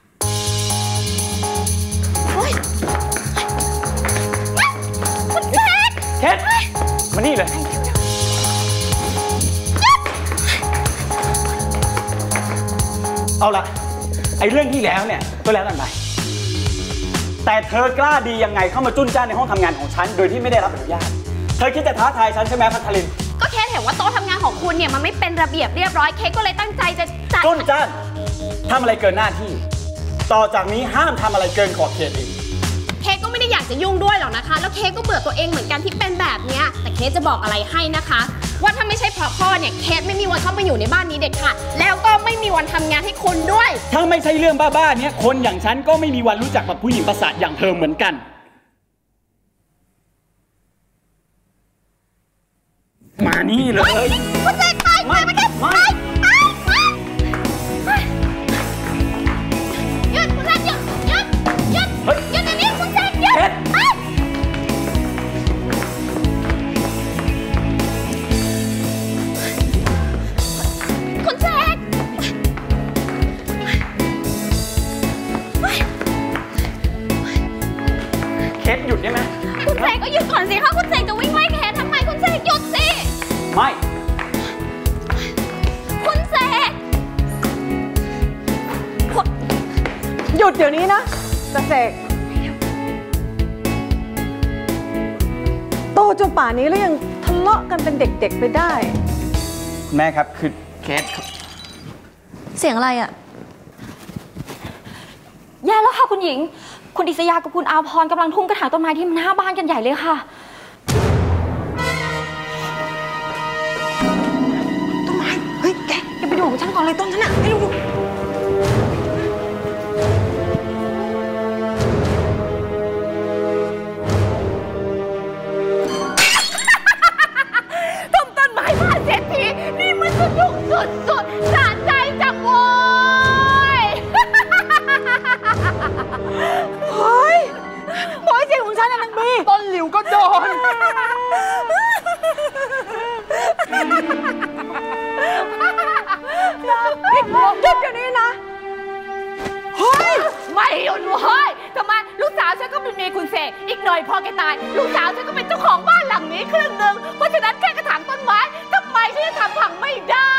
คุณเคสเคสมานี่เลยเอาละไอ้เรื่องที่แล้วเนี่ยก็แล้วกันไปแต่เธอกล้าดียังไงเข้ามาจุ้นจ้านในห้องทำงานของฉันโดยที่ไม่ได้รับอนุญาตเธอคิดจะท้าทายฉันใช่ไหมพัทลินก็เคสเห็นว่าโต๊ะทำงานของคุณเนี่ยมันไม่เป็นระเบียบเรียบร้อยเคสก็เลยตั้งใจจะจัดจุ้นจ้านทำอะไรเกินหน้าที่ต่อจากนี้ห้ามทำอะไรเกินขอบเขตอีกเคสก็ไม่ได้อยากจะยุ่งด้วยหรอกนะคะแล้วเคสก็เบื่อตัวเองเหมือนกันที่เป็นแบบนี้แต่เคสจะบอกอะไรให้นะคะว่าถ้าไม่ใช่เพราะพ่อเนี่ยเคสไม่มีวันเข้ามาอยู่ในบ้านนี้เด็ดขาดแล้วก็ไม่มีวันทำงานให้คุณด้วยถ้าไม่ใช่เรื่องบ้าๆเนี่ยคนอย่างฉันก็ไม่มีวันรู้จักกับผู้หญิงประสาทอย่างเธอเหมือนกันมานี่เลยคุณเสกไปไปไปไปไปหยุดคุณเสกหยุดหยุดหยุดหยุดอย่างนี้คุณเสกหยุดคุณเสกเคสหยุดได้ไหมคุณเสกก็หยุดก่อนสิคะคุณเสกจะวิ่งไล่เคสทำไมคุณเสกหยุดสิไม่คุณเสกหยุดเดี๋ยวนี้นะจะเสกโตจนป่านนี้แล้วยังทะเลาะกันเป็นเด็กๆไปได้แม่ครับคือเคสเสียงอะไรอ่ะแย่แล้วค่ะคุณหญิงคุณอิสยากับคุณอาพรกำลังทุ่มกระถางต้นไม้ที่หน้าบ้านกันใหญ่เลยค่ะต้นไม้เฮ้ยแกแกไปดูของฉันก่อนเลยต้นฉันอ่ะให้ดูต้นต้นไม้บ้านเศรษฐีนี่มันสนุกสุดสุดสะใจจังโว้ยเฮ้ยโอยเสียงของฉันนะนางบีต้นหลิวก็โดนหยุดเดี๋ยวนี้นะเฮ้ยไม่หยุดเฮ้ยทำไมลูกสาวฉันก็เป็นเมียคุณเสกอีกหน่อยพอแกตายลูกสาวฉันก็เป็นเจ้าของบ้านหลังนี้ครึ่งหนึ่งเพราะฉะนั้นแค่กระถางต้นไม้ทำไมฉันจะทำพังไม่ได้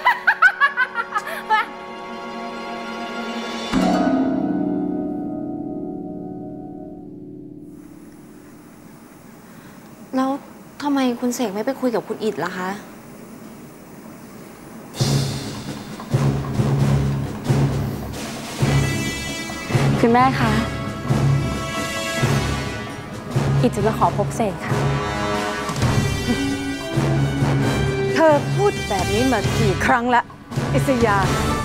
แล้วทำไมคุณเสกไม่ไปคุยกับคุณอิฐล่ะคะคุณแม่คะอิฐจะมาขอพบเสกค่ะเธอพูดแบบนี้มากี่ครั้งละอิสยา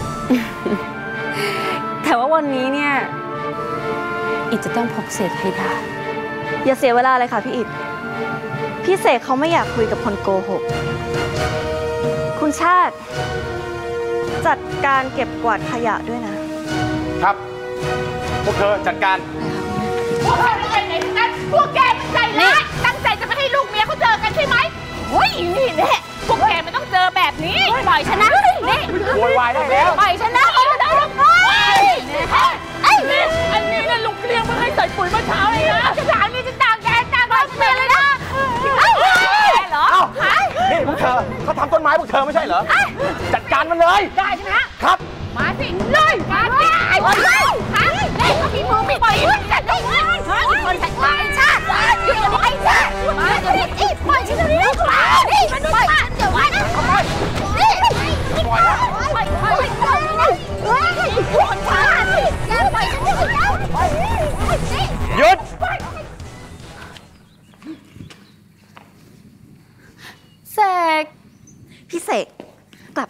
แต่ว่าวันนี้เนี่ยอิฐจะต้องพบเสกให้ได้อย่าเสียเวลาเลยค่ะพี่อิฐพี่เสกเขาไม่อยากคุยกับคนโกหกคุณชาติจัดการเก็บกวาดขยะด้วยนะครับพวกเธอจัดการพวกเธอไม่ใจไหนทั้งนั้นพวกแกมันใจร้ายตั้งใจจะไม่ให้ลูกเมียเขาเจอกันใช่ไหมโอ้ยนี่แหละพวกแกไม่ต้องเจอแบบนี้ปล่อยฉันนะนี่โวยวายได้แล้วปล่อยฉันนะปล่อยฉันนะไอ้นี่อันนี้เนี่ยลุงเกลียงมันให้ใส่ปุ๋ยเมื่อเช้าเลยนะกระถางนี่จะตากแกตากเราเปลี่ยนเลยนะเหรอนี่พวกเธอเขาทำต้นไม้พวกเธอไม่ใช่เหรอจัดการมันเลยได้ใช่ไหมครับมาสิเลยมาสิไอ้คนเลยฮะนี่ก็มีมือมีปล่อยมือจัดได้เลยฮะคนฉันว่าไอ้ชาติหยุดไอ้ชาติมาเดี๋ยวนี้ปล่อยฉันเดี๋ยวนี้มานี่มันปล่อยฉันเดี๋ยวไว้นะนี่ปล่อยปล่อยปล่อยปล่อย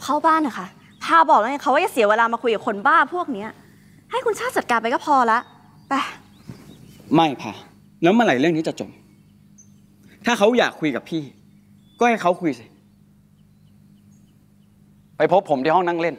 เข้าบ้านนะคะพาบอกแล้วไงเขาว่าอย่าเสียเวลามาคุยกับคนบ้าพวกนี้ให้คุณชาติจัดการไปก็พอละไปไม่พาแล้วเมื่อไหร่เรื่องนี้จะจบถ้าเขาอยากคุยกับพี่ก็ให้เขาคุยสิไปพบผมที่ห้องนั่งเล่น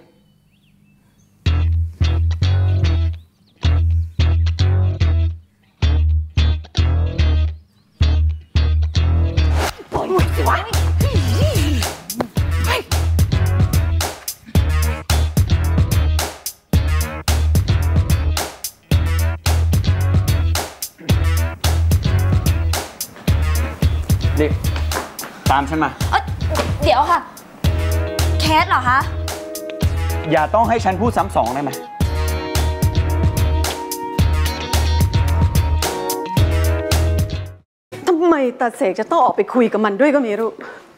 ดิตามฉันมาเดี๋ยวค่ะเคสเหรอคะอย่าต้องให้ฉันพูดซ้ำสองได้ไหมทำไมตาเสกจะต้องออกไปคุยกับมันด้วยก็ไม่รู้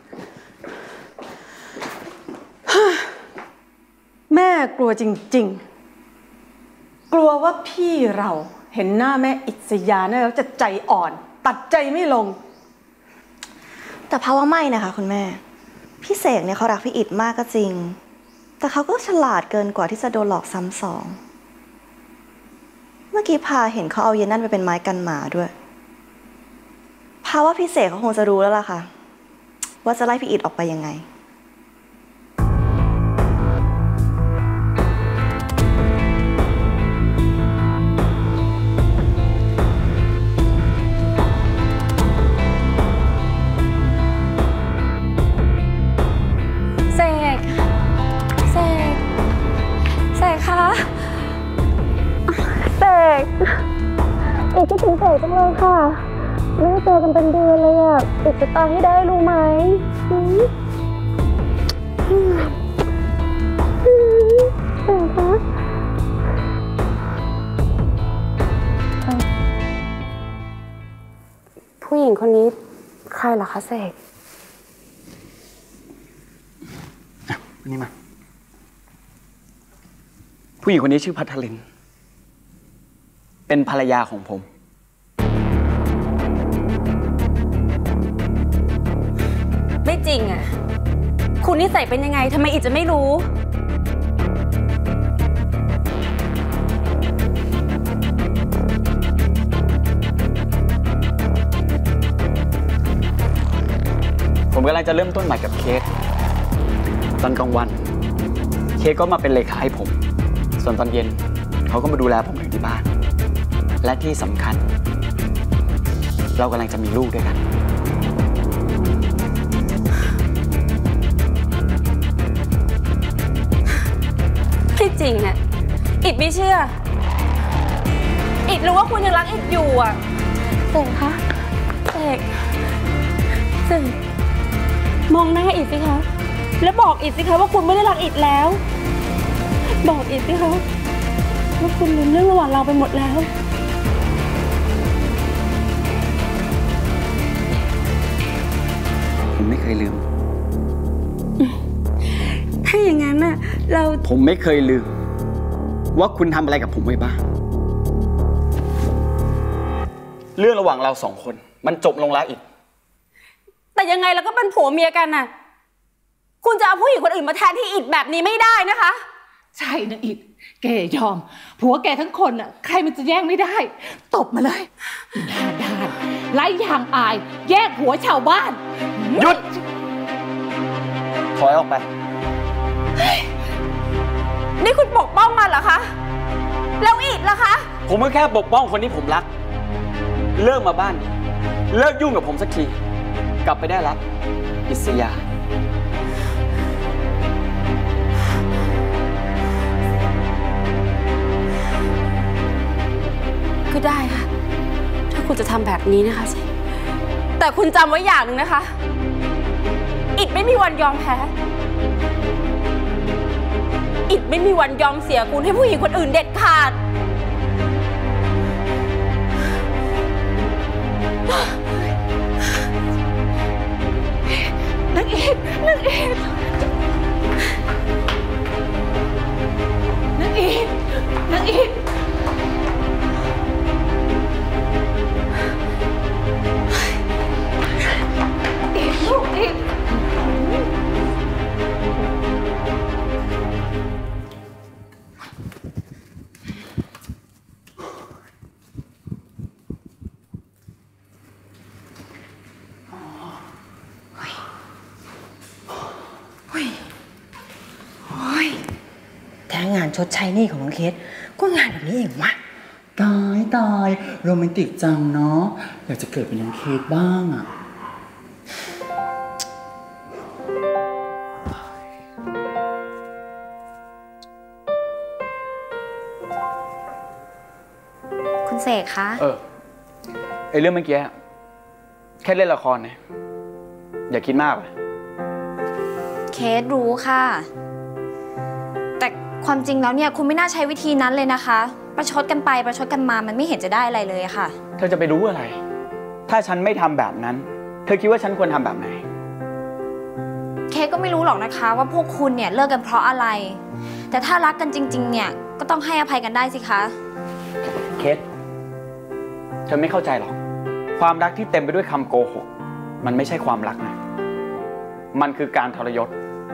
แม่กลัวจริงๆกลัวว่าพี่เราเห็นหน้าแม่อิสยาแล้วจะใจอ่อนตัดใจไม่ลงแต่เพราะว่าไม่นะคะคุณแม่พี่เสกเนี่ยเขารักพี่อิฐมากก็จริงแต่เขาก็ฉลาดเกินกว่าที่จะโดนหลอกซ้ำสองเมื่อกี้พาเห็นเขาเอาเย็นนั่นไปเป็นไม้กันหมาด้วยพาว่าพี่เสกเขาคงจะรู้แล้วล่ะค่ะว่าจะไล่พี่อิฐออกไปยังไงอีกคิดถึงเสกจังเลยค่ะไม่ได้เจอกันเป็นเดือนเลยอ่ะอีกจะตายให้ได้รู้ไหมเสกคะผู้หญิงคนนี้ใครเหรอคะเสกนี่มาผู้หญิงคนนี้ชื่อภัทรินเป็นภรรยาของผมไม่จริงอ่ะคุณนิสัยเป็นยังไงทำไมอิฐจะไม่รู้ผมกำลังจะเริ่มต้นใหม่กับเคสตอนกลางวันเคสก็มาเป็นเลขาให้ผมส่วนตอนเย็นเขาก็มาดูแลผมถึงที่บ้านและที่สำคัญเรากำลังจะมีลูกด้วยกันไม่จริงอ่ะอิฐไม่เชื่ออิฐรู้ว่าคุณยังรักอิฐอยู่อ่ะเสกคะเสกเสกมองหน้าอิฐสิคะแล้วบอกอิฐสิคะว่าคุณไม่ได้รักอิฐแล้วบอกอิฐสิคะว่าคุณลืมเรื่องระหว่างเราไปหมดแล้วผมไม่เคยลืมถ้าอย่างนั้นน่ะเราผมไม่เคยลืมว่าคุณทำอะไรกับผมไว้บ้างเรื่องระหว่างเราสองคนมันจบลงแล้วอีกแต่ยังไงเราก็เป็นผัวเมียกันน่ะคุณจะเอาผู้หญิงคนอื่นมาแทนที่อิฐแบบนี้ไม่ได้นะคะใช่นะอิฐแกยอมผัวแกทั้งคนน่ะใครมันจะแย่งไม่ได้ตบมาเลยหน้าด้านไร้ยางอายแยกผัวชาวบ้านหยุดถอยออกไปนี่คุณปกป้องมันเหรอคะแล้วอิฐล่ะคะผมก็แค่ปกป้องคนที่ผมรักเลิกมาบ้านนี้เลิกยุ่งกับผมสักทีกลับไปได้แล้วอิสยาก็ได้ค่ะถ้าคุณจะทำแบบนี้นะคะแต่คุณจำไว้อย่างหนึ่งนะคะอิฐไม่มีวันยอมแพ้อิฐไม่มีวันยอมเสียคุณให้ผู้หญิงคนอื่นเด็ดขาดนักอิฐนักอิฐนักอิฐนักอิฐลูกอิฐค่งานชดใช้หนี้ของน้องเคสก็งานแบบนี้เองวะตายตายโรแมนติกจังเนาะอยากจะเกิดเป็นน้องเคสบ้างอะคุณเสกคะเออไอเรื่องเมื่อกี้แค่เล่นละครนะอย่าคิดมากเลยเคสรู้ค่ะแต่ความจริงแล้วเนี่ยคุณไม่น่าใช้วิธีนั้นเลยนะคะประชดกันไปประชดกันมามันไม่เห็นจะได้อะไรเลยค่ะเธอจะไปรู้อะไรถ้าฉันไม่ทำแบบนั้นเธอคิดว่าฉันควรทำแบบไหนเคสก็ไม่รู้หรอกนะคะว่าพวกคุณเนี่ยเลิกกันเพราะอะไรแต่ถ้ารักกันจริงๆเนี่ยก็ต้องให้อภัยกันได้สิคะเคสเธอไม่เข้าใจหรอกความรักที่เต็มไปด้วยคำโกหกมันไม่ใช่ความรักนะมันคือการทรยศ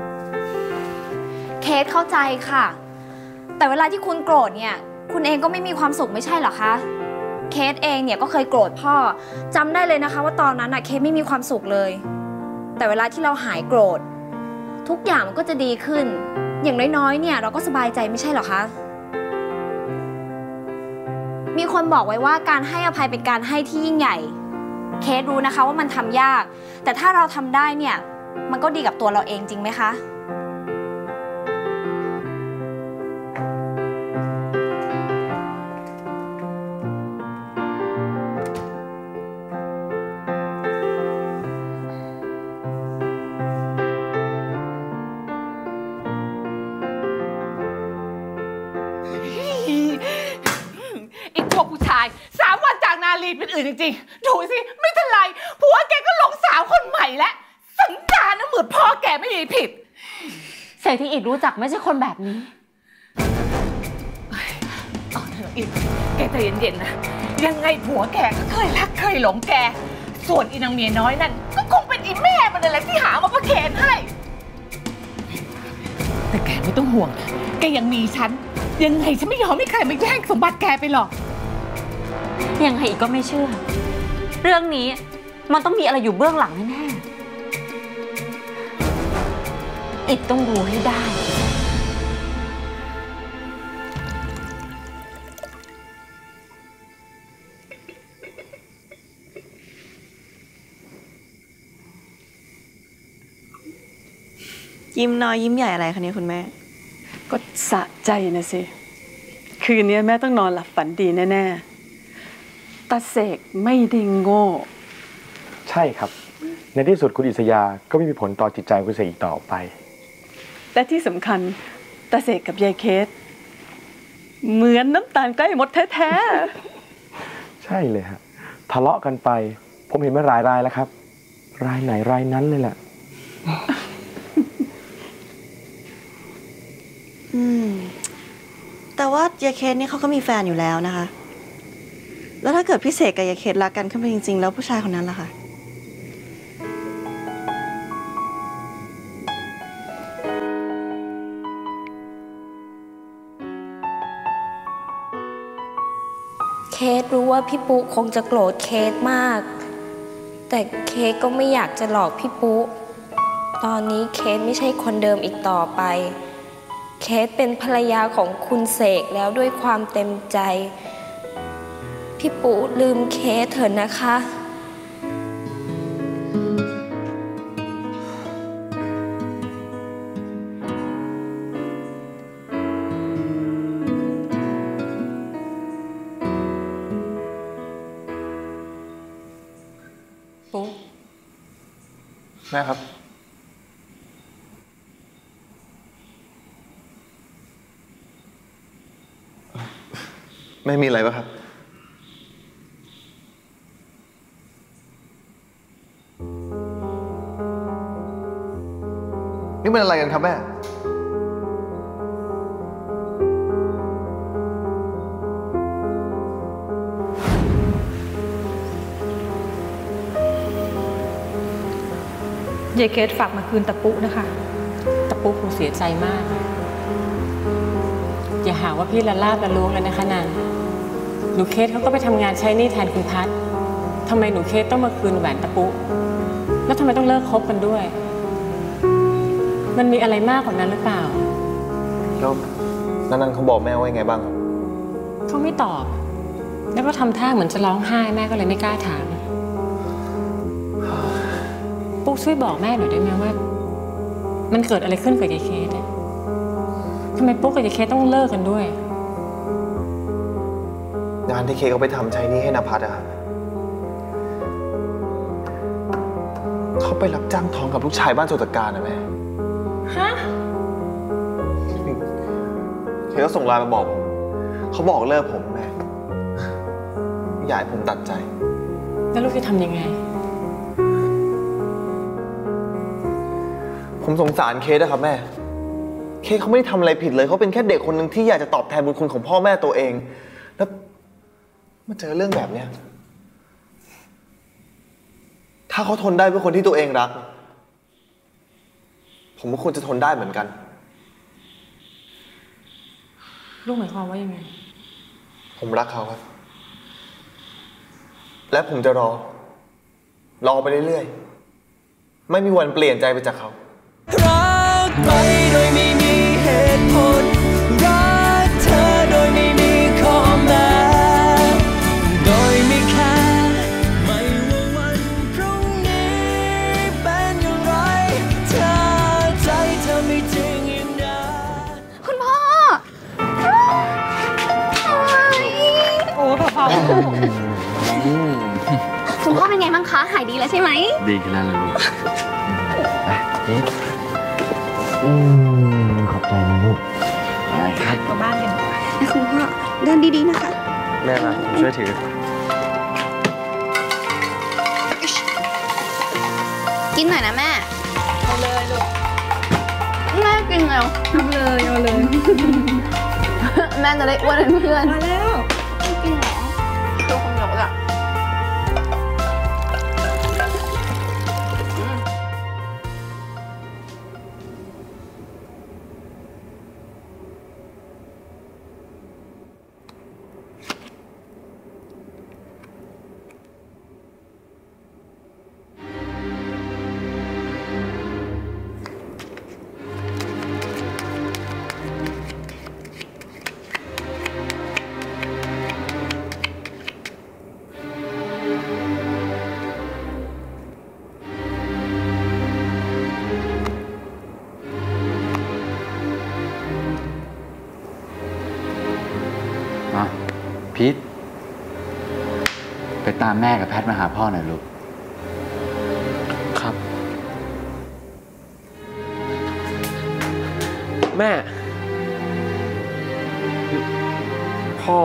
เคสเข้าใจค่ะแต่เวลาที่คุณโกรธเนี่ยคุณเองก็ไม่มีความสุขไม่ใช่หรอคะเคสเองเนี่ยก็เคยโกรธพ่อจำได้เลยนะคะว่าตอนนั้นอะเคสไม่มีความสุขเลยแต่เวลาที่เราหายโกรธทุกอย่างมันก็จะดีขึ้นอย่างน้อยๆเนี่ยเราก็สบายใจไม่ใช่หรอคะมีคนบอกไว้ว่าการให้อภัยเป็นการให้ที่ยิ่งใหญ่เคสรู้นะคะว่ามันทำยากแต่ถ้าเราทำได้เนี่ยมันก็ดีกับตัวเราเองจริงไหมคะไอ้พวกผู้ชายสามวันจากนาลีเป็นอื่นจริงๆดูสิไม่ทันไรผัวแกก็หลงสาวคนใหม่แล้วสันดานนะเหมือนพ่อแกไม่มีผิดเศรษฐีอิฐรู้จักไม่ใช่คนแบบนี้อ๋อเธออิฐแกใจเย็นๆนะยังไงผัวแกก็เคยรักเคยหลงแกส่วนอีนางเมียน้อยนั่นก็คงเป็นอีแม่มันเลยแหละที่หามาประเคนให้แต่แกไม่ต้องห่วงนะแกยังมีฉันยังไงฉันไม่ยอมให้ใครมาแย่งสมบัติแกไปหรอกยังไงอีกก็ไม่เชื่อเรื่องนี้มันต้องมีอะไรอยู่เบื้องหลังแน่ๆอิฐต้องรู้ให้ได้ยิ้มน้อยยิ้มใหญ่อะไรคะเนี่ยคุณแม่ก็สะใจนะสิคืนนี้แม่ต้องนอนหลับฝันดีแน่ๆตาเสกไม่ได้โง่ใช่ครับในที่สุดคุณอิสยาก็ไม่มีผลต่อจิตใจคุณเสกอีกต่อไปและที่สำคัญตาเสกกับยายเคสเหมือนน้ำตาลใกล้หมดแท้ๆใช่เลยฮะทะเลาะกันไปผมเห็นมันรายรายแล้วครับรายไหนรายนั้นเลยแหละอืมแต่ว่ายายเคสนี่เขาก็มีแฟนอยู่แล้วนะคะแล้วถ้าเกิดพี่เสกกับยายเคสรักกันขึ้นมาจริงๆแล้วผู้ชายคนนั้นล่ะคะเคสรู้ว่าพี่ปุ๊คงจะโกรธเคสมากแต่เคสก็ไม่อยากจะหลอกพี่ปุ๊ตอนนี้เคสไม่ใช่คนเดิมอีกต่อไปเคสเป็นภรรยาของคุณเสกแล้วด้วยความเต็มใจพี่ปุ๊ลืมเคสเถอะนะคะปุ๊แม่ครับไม่มีอะไรป่ะครับนี่มันอะไรกันครับแม่ยายเคสฝากมาคืนตะปุนะคะตะปุคงเสียใจมากอย่าหาว่าพี่ละลาบละล้วงเลยนะคะนางหนูเคสเขาก็ไปทำงานใช้หนี้แทนคุณพัดทำไมหนูเคสต้องมาคืนแหวนตะปุแล้วทำไมต้องเลิกคบกันด้วย มันมีอะไรมากกว่านั้นหรือเปล่าแล้วแล้วนั่นเขาบอกแม่ว่าไงบ้างครับเขาไม่ตอบ แล้วก็ทำท่าเหมือนจะร้องไห้แม่ก็เลยไม่กล้าถามปุ๊กช่วยบอกแม่หน่อยได้ไหมว่ามันเกิดอะไรขึ้นกับยายเคสเนี่ยทำไมปุ๊กกับยายเคสต้องเลิกกันด้วยงานที่เคเขาไปทำใช้นี่ให้นภัสอะครับเขาไปรับจ้างท้องกับลูกชายบ้านโสตการนะแม่ฮะเคก็ส่งไลน์มาบอกผมเขาบอกเลิกผมแม่อยากให้ผมตัดใจแล้วลูกจะทำยังไงผมสงสารเคสนะครับแม่เคสเขาไม่ได้ทำอะไรผิดเลยเขาเป็นแค่เด็กคนหนึ่งที่อยากจะตอบแทนบุญคุณของพ่อแม่ตัวเองแล้วมาเจอเรื่องแบบเนี้ยถ้าเขาทนได้เพื่อคนที่ตัวเองรักผมก็ควรจะทนได้เหมือนกันลูกหมายความว่ายังไงผมรักเขาครับและผมจะรอรอไปเรื่อยๆไม่มีวันเปลี่ยนใจไปจากเขารักไปโดยไม่มีเหตุผลรักเธอโดยไม่มีข้อแม้โดยไม่แคร์ไม่ว่าวันพรุ่งนี้เป็นอย่างไรถ้าใจเธอไม่จริงอย่างนั้นคุณพ่อโอ้พ่อคุณพ่อเป็นไงบ้างคะหายดีแล้วใช่ไหมดีขึ้นแล้วเลยลูกไปเอ๊ะขอบใจนะลูกไปครับกลับบ้านกันคุณพ่อเดินดีๆนะคะแม่มาผมช่วยถือกินหน่อยนะแม่เอาเลยลูกแม่กินแล้วเอาเลยเอาเลยแม่จะได้อ้วนเป็นเพื่อนมาแล้วกินเหรอตัวคนเดียวอะพีทไปตามแม่กับแพทมาหาพ่อหน่อยลูกครับแม่พ่อ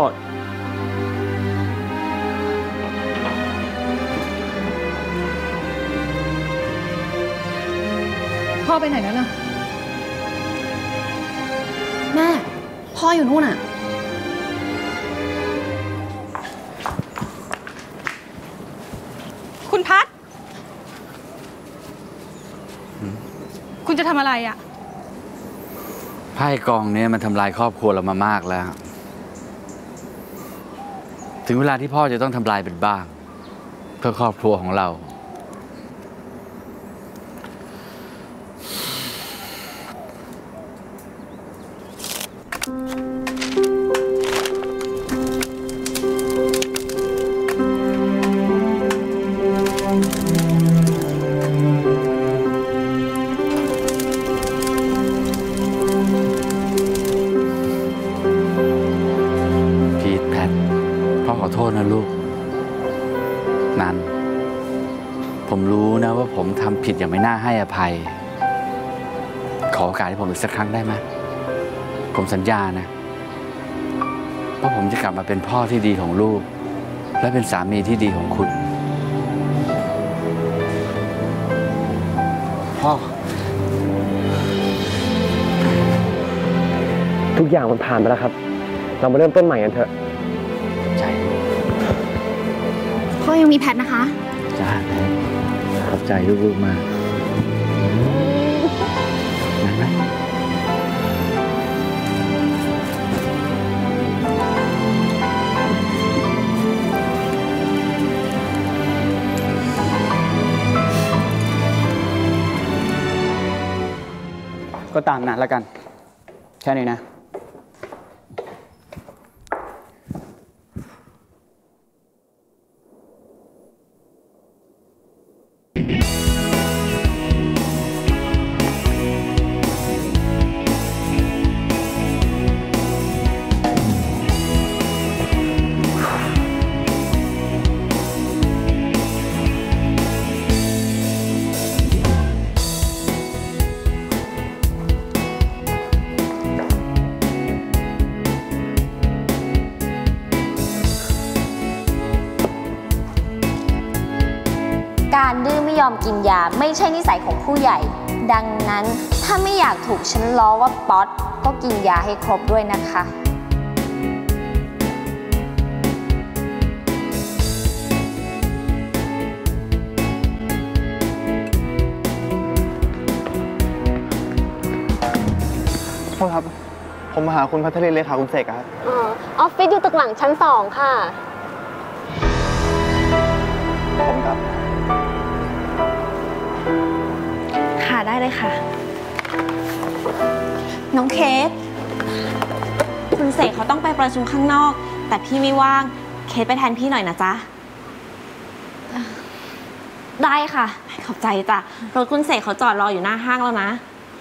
พ่อไปไหนแล้วล่ะแม่พ่ออยู่นู่นอะคุณพัดคุณจะทำอะไรอ่ะไพ่กองนี้มันทำลายครอบครัวเรามามากแล้วถึงเวลาที่พ่อจะต้องทำลายเป็นบ้างเพื่อครอบครัวของเราขอโทษนะลูกนันผมรู้นะว่าผมทำผิดอย่างไม่น่าให้อภัยขอโอกาสให้ผมอีกสักครั้งได้ไหมผมสัญญานะว่าผมจะกลับมาเป็นพ่อที่ดีของลูกและเป็นสามีที่ดีของคุณพ่อทุกอย่างมันผ่านไปแล้วครับเรามาเริ่มต้นใหม่กันเถอะพ่อยังมีแพทนะคะจ้าแพทขอบใจลูกๆมากนั่นไหมก็ตามนั้นแล้วกันแค่นี้นะการดื้อไม่ยอมกินยาไม่ใช่นิสัยของผู้ใหญ่ ดังนั้นถ้าไม่อยากถูกฉันล้อว่าป๊อตก็กินยาให้ครบด้วยนะคะโทษครับ ผมมาหาคุณพัทรินเลขาคุณเสกครับอ๋อ ออฟฟิศอยู่ตึกหลังชั้นสองค่ะผมครับค่ะได้เลยค่ะ น้องเคสคุณเสกเขาต้องไปประชุมข้างนอก แต่พี่ไม่ว่างเคสไปแทนพี่หน่อยนะจ๊ะได้ค่ะขอบใจจ้ะรถคุณเสกเขาจอดรออยู่หน้าห้างแล้วนะ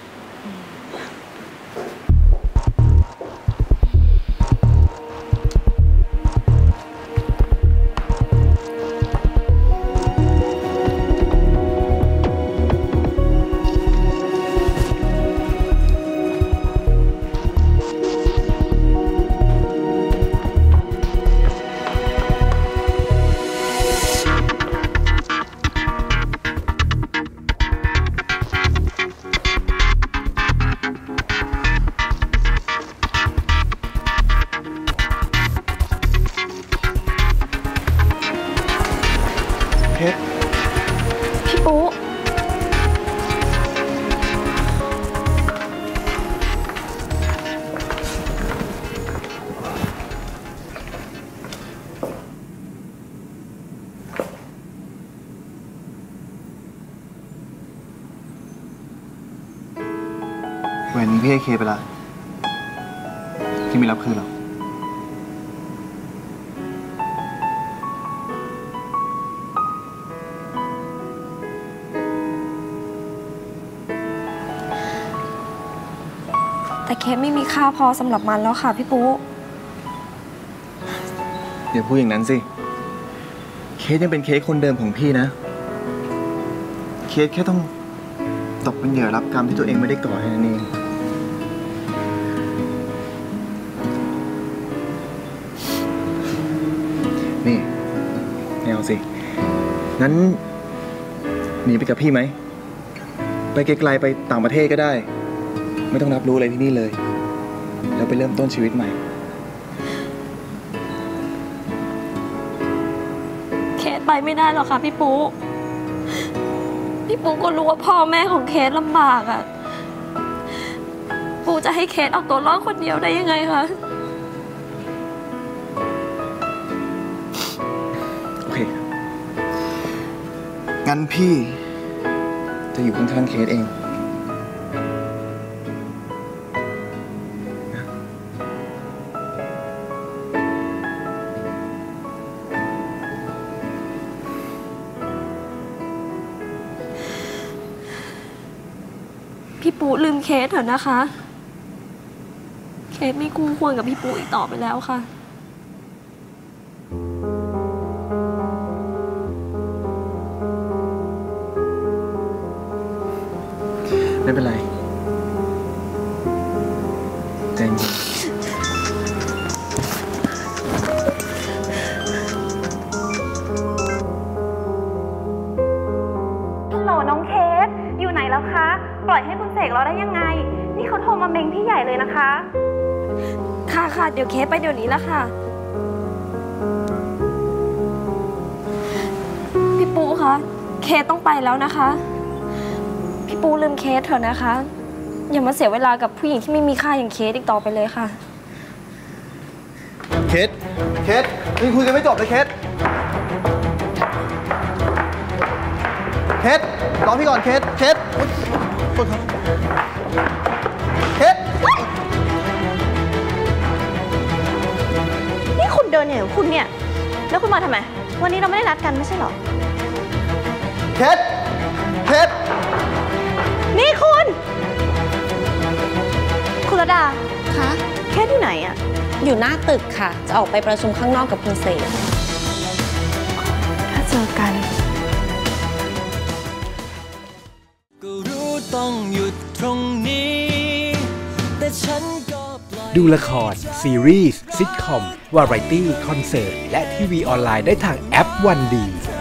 พี่ปุ๊แหวนนี้พี่ให้เคไปละพี่ไม่รับคืนหรอกแต่เคสไม่มีค่าพอสำหรับมันแล้วค่ะพี่ปุ๊อย่าพูดอย่างนั้นสิเคสยังเป็นเคสคนเดิมของพี่นะเคสแค่ต้องตกเป็นเหยื่อรับกรรมที่ตัวเองไม่ได้ก่อให้นั่นเองนี่ไม่เอาสิงั้นหนีไปกับพี่ไหมไปไกลๆไปต่างประเทศก็ได้ไม่ต้องรับรู้อะไรที่นี่เลยแล้วไปเริ่มต้นชีวิตใหม่เคสไปไม่ได้หรอกค่ะพี่ปุ๊พี่ปุ๊ก็รู้ว่าพ่อแม่ของเคสลำบากอ่ะปุ๊จะให้เคสเอาตัวรอดคนเดียวได้ยังไงคะโอเคงั้นพี่จะอยู่ข้างๆเคสเองพี่ปุ๊ลืมเคสเถอะนะคะเคสไม่คู่ควรกับพี่ปุ๊อีกต่อไปแล้วค่ะไม่เป็นไรใจเย็นฮัลโหลน้องเคสอยู่ไหนแล้วคะปล่อยให้คุณเสกเราได้ยังไงนี่เขาโทรมาเมงพี่ใหญ่เลยนะคะค่ะค่ะเดี๋ยวเคสไปเดี๋ยวนี้แล้วค่ะพี่ปุ๊คะเคสต้องไปแล้วนะคะพี่ปุ๊ลืมเคสเถอะนะคะอย่ามาเสียเวลากับผู้หญิงที่ไม่มีค่าอย่างเคสอีกต่อไปเลยค่ะเคสเคสนี่คุยกันไม่จบเลยเคสเคสรอพี่ก่อนเคสเคสโทษครับเคสนี่คุณเดินอย่างคุณเนี่ยแล้วคุณมาทำไมวันนี้เราไม่ได้นัดกันไม่ใช่หรอเคสเคสนี่คุณคุณระดาคะเคสอยู่ไหนอะอยู่หน้าตึกค่ะจะออกไปประชุมข้างนอกกับคุณเสกถ้าเจอกันก็รู้ต้องหยุดตรงนี้แต่ฉันก็ดูละครซีรีส์ซิทคอมวาไรตี้คอนเสิร์ตและทีวีออนไลน์ได้ทางแอปวันดี